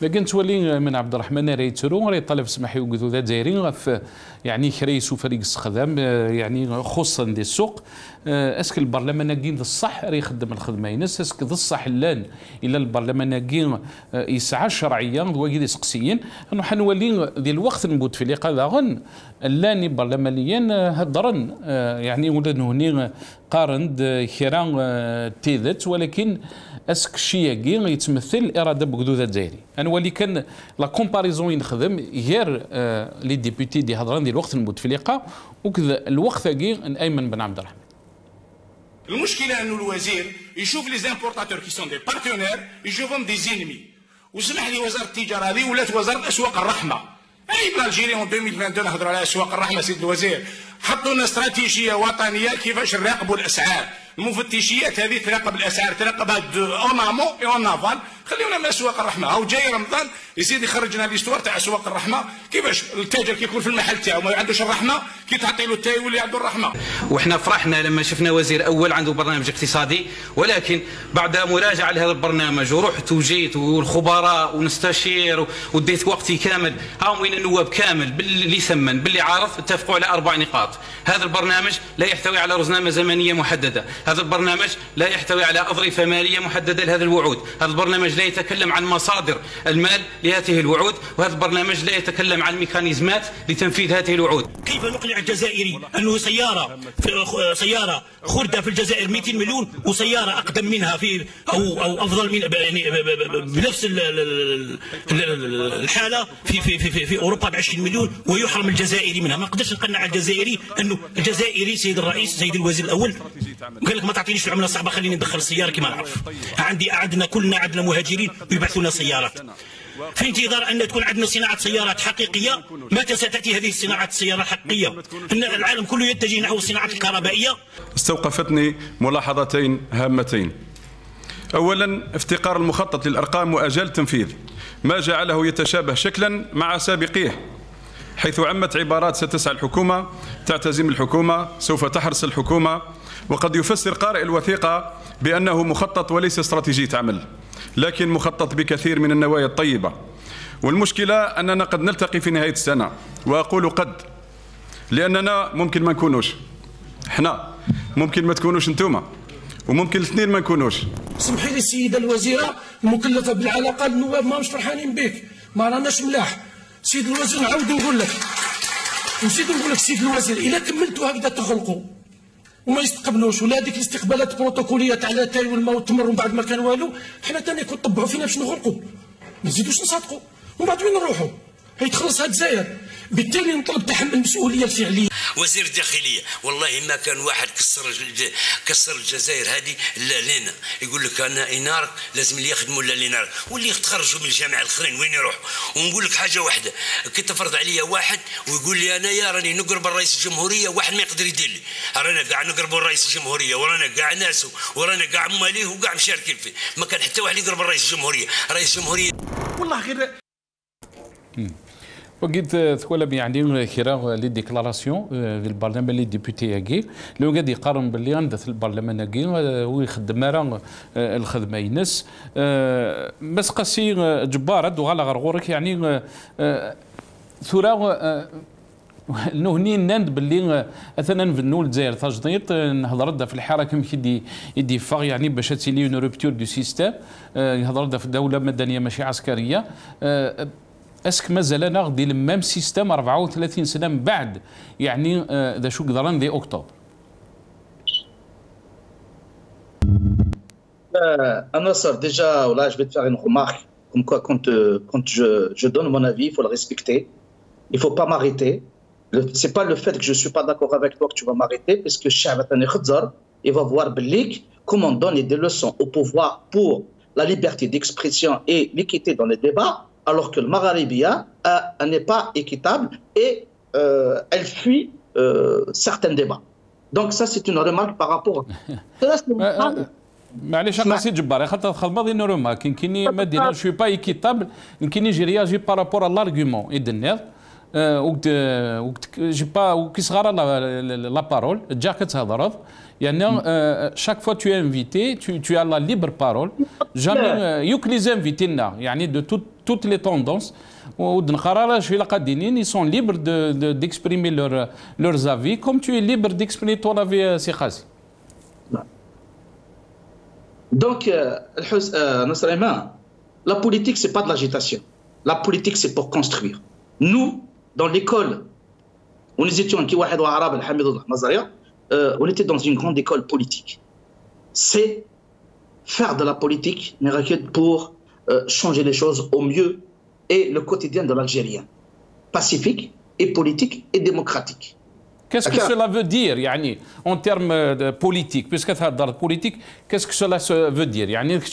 لكن تولي من عبد الرحمن ريترو راه طلب سماحي وقدو ذا دايرين يعني كريسو فريق السخدام يعني خصوصا دي السوق اسك البرلمان كين الصح راه يخدم الخدمه ينس اسك الصح لان الا البرلمان كين يسعى شرعيا واكيد سقسيين انه حنولي ديال الوقت نبوت في اللقاء غن اللاني برلمانيا هضرن يعني ولا هني قارند خيران تيذت ولكن اسك الشياكي يتمثل الاراده بقدوده الجزائري انا ولي كان لا كومباريزون ينخدم غير لي ديبوتي دي هضران ديال الوقت نبوت في اللقاء وكذا الوقت كي ايمن بن عبد الرحمن. المشكله انه الوزير يشوف لي زامبورتاتور كي سون دي بارتنير يشوفهم دي زينمي. وسمح لي وزاره التجاره هذه ولات وزاره اسواق الرحمه. اي بالجيري 2022 نهضروا على اسواق الرحمه سيد الوزير. حطوا لنا استراتيجيه وطنيه كيفاش نراقبوا الاسعار. المفتشيات هذه تراقب الاسعار تراقبها اون امون اي اون افال. خليونا من اسواق الرحمه. هاو جاي رمضان يزيد يخرجنا ليستوار تاع اسواق الرحمه كيفاش التاجر كيكون في المحل تاعو ما عندوش الرحمه كي تعطي له التاي يولي عنده الرحمه. وحنا فرحنا لما شفنا وزير اول عنده برنامج اقتصادي ولكن بعد مراجعه لهذا البرنامج ورحت وجيت والخبراء ونستشير وديت وقتي كامل هاهم وين النواب كامل باللي ثمن باللي عارف اتفقوا على 4 نقاط. هذا البرنامج لا يحتوي على رزنامه زمنيه محدده، هذا البرنامج لا يحتوي على اظرفه ماليه محدده لهذا الوعود، هذا البرنامج لا يتكلم عن مصادر المال لهذه الوعود، وهذا البرنامج لا يتكلم عن ميكانيزمات لتنفيذ هذه الوعود. كيف نقنع الجزائري انه سياره خردة في الجزائر 200 مليون وسياره اقدم منها في او افضل من يعني بنفس الحاله في اوروبا ب 20 مليون ويحرم الجزائري منها. ما نقدرش نقنع الجزائري انه الجزائري سيد الرئيس سيد الوزير الاول قال لك ما تعطينيش العمله الصعبه خليني ندخل السياره كما نعرف. كلنا عندنا مهاجرين ويبعثوا لنا سيارات. في انتظار ان تكون عندنا صناعه سيارات حقيقيه. متى ستاتي هذه الصناعه السيارات الحقيقيه؟ ان العالم كله يتجه نحو الصناعه الكهربائيه. استوقفتني ملاحظتين هامتين. اولا افتقار المخطط للارقام واجال التنفيذ ما جعله يتشابه شكلا مع سابقيه، حيث عمت عبارات ستسعى الحكومه، تعتزم الحكومه، سوف تحرص الحكومه، وقد يفسر قارئ الوثيقه بانه مخطط وليس استراتيجيه عمل، لكن مخطط بكثير من النوايا الطيبه. والمشكله اننا قد نلتقي في نهايه السنه، واقول قد لاننا ممكن ما نكونوش، احنا ممكن ما تكونوش انتوما، وممكن الاثنين ما نكونوش. سمحي لي السيده الوزيره المكلفه بالعلاقه النواب ماهمش فرحانين بك، ما راناش ملاح. سيد الوزير نعاود نقول لك نسيت نقول لك سيد الوزير اذا كملتوا هكذا تغلقوا وما يستقبلوش ولا هذيك الاستقبالات البروتوكوليه تاع لاتاي والماء والتمر ومن بعد ما كان والو، حنا ثاني كون طبعوا فينا باش نغلقوا ما نزيدوش نصادقوا ومن بعد وين نروحوا؟ هي تخلصها الجزائر. بالتالي نطلب تحمل المسؤوليه الفعليه. وزير الداخليه والله ما كان واحد كسر الجزائر هذه لا لنا يقول لك انا انارك لازم اللي يخدموا لا لنا واللي يتخرجوا من الجامعه الاخرين وين يروحوا. ونقول لك حاجه واحده كي تفرض عليا واحد ويقول لي انا يا راني نقرب الرئيس الجمهوريه واحد ما يقدر يدير لي، رانا كاع نقربوا الرئيس الجمهوريه ورانا كاع ناسه ورانا كاع ماليه وكاع مشاركين فيه، ما كان حتى واحد يقرب الرئيس الجمهوريه. رئيس الجمهوريه والله غير وقيت ثقول يعني كرا لي ديكلاراسيون في البرلمان لي ديبوتي هاكي لو قاعد يقارن باللي عنده في البرلمان هاكي ويخدم راه الخدمه ينس بس قاسي جبار دو غالا غرغورك يعني ثورا نهني ناند باللي اثنا في النول الجزائر تجديد نهضر في الحركه كي يدي فاغ يعني باش تسيلي اون روبتور دو سيستيم يهضر في دوله مدنيه ماشي عسكريه. اسك مازال ناخذ المام سيستم 34 سنه من بعد يعني ذا شو قدران دي اكتوبر. Anna Sar, déjà, là, je vais te faire une remarque. Comme quoi, quand je donne mon avis, il faut le respecter. Il ne faut pas m'arrêter. Ce n'est pas le fait que je ne suis pas d'accord avec toi que tu vas m'arrêter, parce que Chabatane Khadzar, il va voir Bellik comment donner des leçons au pouvoir pour la liberté d'expression et l'équité dans les débats, alors que le Magharibia n'est pas équitable et elle fuit certains débats. Donc ça, c'est une remarque par rapport à... معليش انا سي جبار خاطر خدمه ديال نورما كايني ما دينا شوي با ايكيتابل كايني جي رياجي بارابور على لارغيومون يدنيض وقت جي با وكي صغار لا بارول جا كتهضر يعني chaque fois tu es invité tu as la libre parole jamais يوك لي انفيتينا يعني de toutes les tendances. Ils sont libres d'exprimer leurs avis, comme tu es libre d'exprimer ton avis, Sikhazi. Donc, la politique, ce n'est pas de l'agitation. La politique, c'est pour construire. Nous, dans l'école, on était dans une grande école politique. C'est faire de la politique pour changer les choses au mieux et le quotidien de l'Algérien. Pacifique et politique et démocratique. Qu'est-ce que cela veut dire en termes de politique? Puisque tu as politique, qu'est-ce que cela veut dire?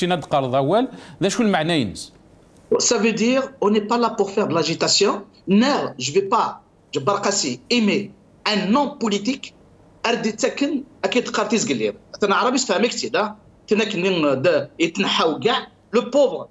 Ça veut dire on n'est pas là pour faire de l'agitation. Non, je ne vais pas, aimer un homme politique. Le pauvre,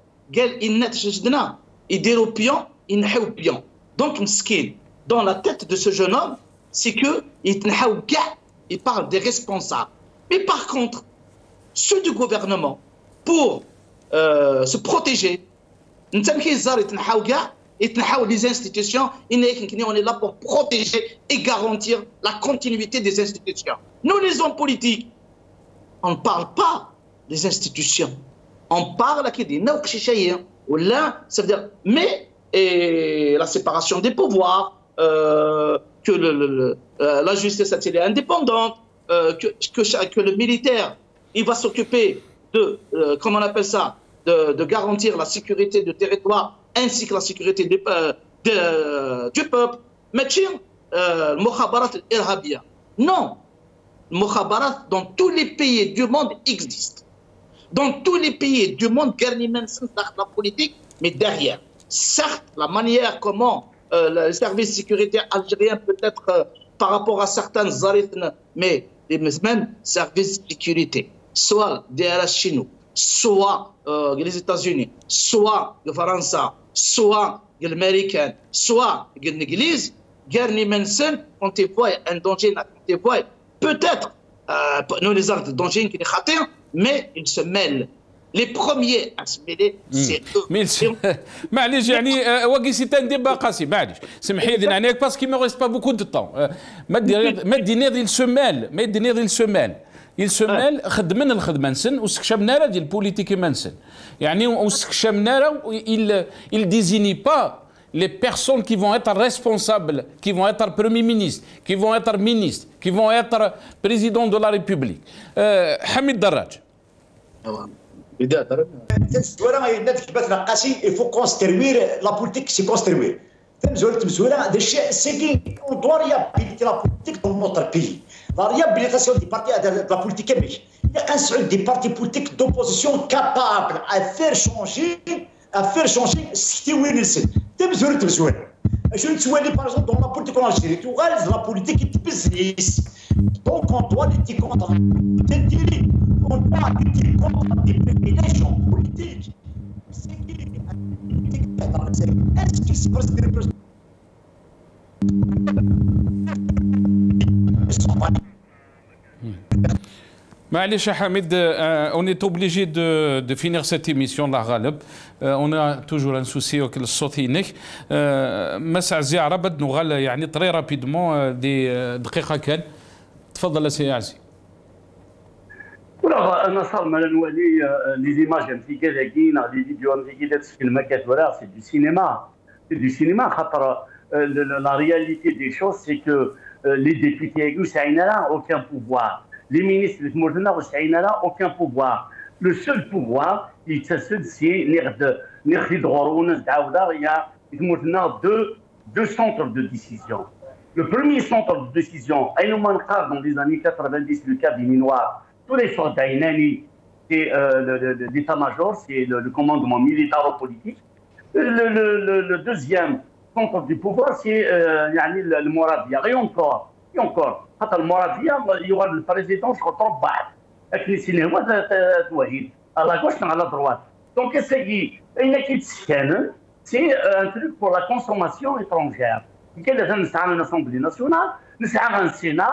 donc dans la tête de ce jeune homme, c'est qu'il parle des responsables. Mais par contre, ceux du gouvernement, pour se protéger, les institutions, on est là pour protéger et garantir la continuité des institutions. Nous, les hommes politiques, on ne parle pas des institutions. On parle des ça veut dire, mais la séparation des pouvoirs, que la justice est indépendante, que le militaire, il va s'occuper de, comment on appelle ça, de garantir la sécurité du territoire ainsi que la sécurité du peuple. Mais le mukhabarat al-irhabia. Non, le mukhabarat dans tous les pays du monde existe. Dans tous les pays du monde, la politique, mais derrière. Certes, la manière comment le service de sécurité algérien peut être par rapport à certains zarithnes, mais les mêmes services de sécurité, soit DRS chez nous, soit les États-Unis, soit le France, soit l'Américain, soit l'Église, quand ils voient un danger, peut-être, nous les arts de danger qui est mais ils se mêlent. Les premiers à se mêler, c'est eux. معليش c'est un débat قاسي معليش سمحي لي نعنيك parce qu'il me reste pas beaucoup de temps. il se mêle il se mêle خدمنا الخدمه نسن واستكشفنا ديال البوليتيك منسن واستكشفنا il désigne pas les personnes qui vont être responsables, qui vont être Premier ministre, qui vont être ministre, qui vont être président de la République. Hamid Darraj. Il faut construire la politique, c'est construire. On doit réhabiliter la politique dans notre pays. La réhabilitation des partis de la politique, il y a un seul des partis politiques d'opposition capables à faire changer ce qui est Wilson. Je ne suis pas par exemple dans la politique en Algérie. Tu regardes la politique qui te business. Donc on doit lutter contre on doit lutter contre des privilèges politiques. Est-ce que c'est parce que Ma'alish Hamid, on est obligé de finir cette émission, la Ghaleb. On a toujours un souci avec le صوتينك. مساء الزيارة بد نغال يعني très rapidement دي دقيقة كان. تفضل سي عزي. انا صار مال نولي لي زيماج في كذاكين لي فيديو في كذا في المكات ولا سي دو سينما. سي دو سينما خاطر la réalité des choses c'est que les députés n'ont aucun pouvoir. Les ministres de Mourdena n'ont aucun pouvoir. Le seul pouvoir, c'est il y a deux centres de décision. Le premier centre de décision, dans les années 90, le cas des Minois, tous les soldats, c'est l'état-major, c'est le commandement militaro-politique. Le deuxième centre du pouvoir, c'est le Moravia. Et encore. حتى المورافيا يغادر البريزيدون شكون بعد لكن السينما توهيد على غوش على دروات دونك سي اين كيتسكن سي ان تروك بور لا كونسوماسيون ايترونجير كي لازم نسعى لاسامبلي ناسيونال نسعى للسينا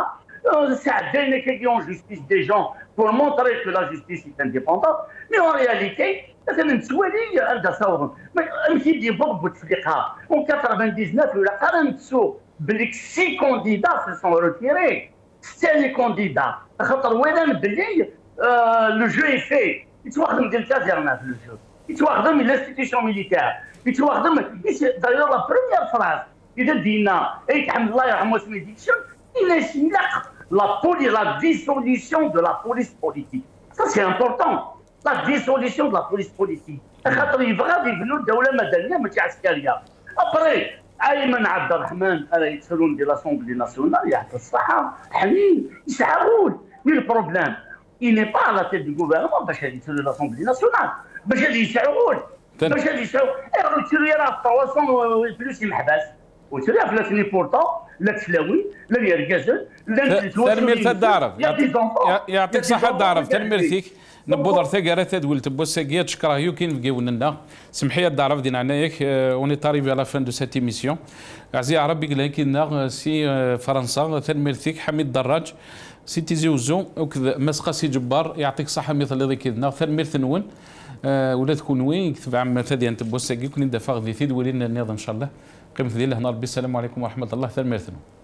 ça donne en justice des gens pour montrer que la justice est indépendante, mais en réalité, مثلا تسوالي عندها ثوره ماشي دي بوب بوتفليقها en 99 ولا قرنتو بلي 6 كونديدا se sont retirés. C'est les candidats. خاطر وين بلي لو جو اي في يتواخدم ديال الكازيرنا في لو جو يتواخدم من l'institution militaire يتواخدم دايور لا بروميير فراز اذا دينا يتحمد الله يرحمه اسمه ديكشن ينسلق la dissolution de la police politique. Ça c'est important. La dissolution de la police politique. خاطر يبغى يبنوا دوله مدنيه ماشي عسكريه. ابري ايمن عبد الرحمن يدخلون دي لاسومبلي ناسيونال يعطي الصحه حنين يسعرون مي البروبليم il n'est pas à la tête du gouvernement باش يدخلوا لاسومبلي ناسيونال باش يسعرون باش يسعرون يشري راه 300 فلوس محبس وشري فلاتني بورتون لا تسلاوي لا يركزن لا تنمير الدعرف يعطيك الصحه الدعرف تنميرتك نبودر ثقارة تدول تبوس ساقيات شكرا يمكن في قولنا سمحي الدعرف دينا عنايك اوني طاريفي على فان دو سيت ايميسيون عزيز عربي لكن سي فرنسا تنميرتك حميد دراج سي تيزي وزو وكذا مسقى سي جبار يعطيك الصحه مثل اللي كيدنا تنمير ثنون ولا تكون وين يكتب عم ثدي انت تبوس ساقي كون ندفع ذي ثيد ولينا النظام ان شاء الله قيمة ذي الله نار السلام عليكم ورحمه الله تنمير ثنون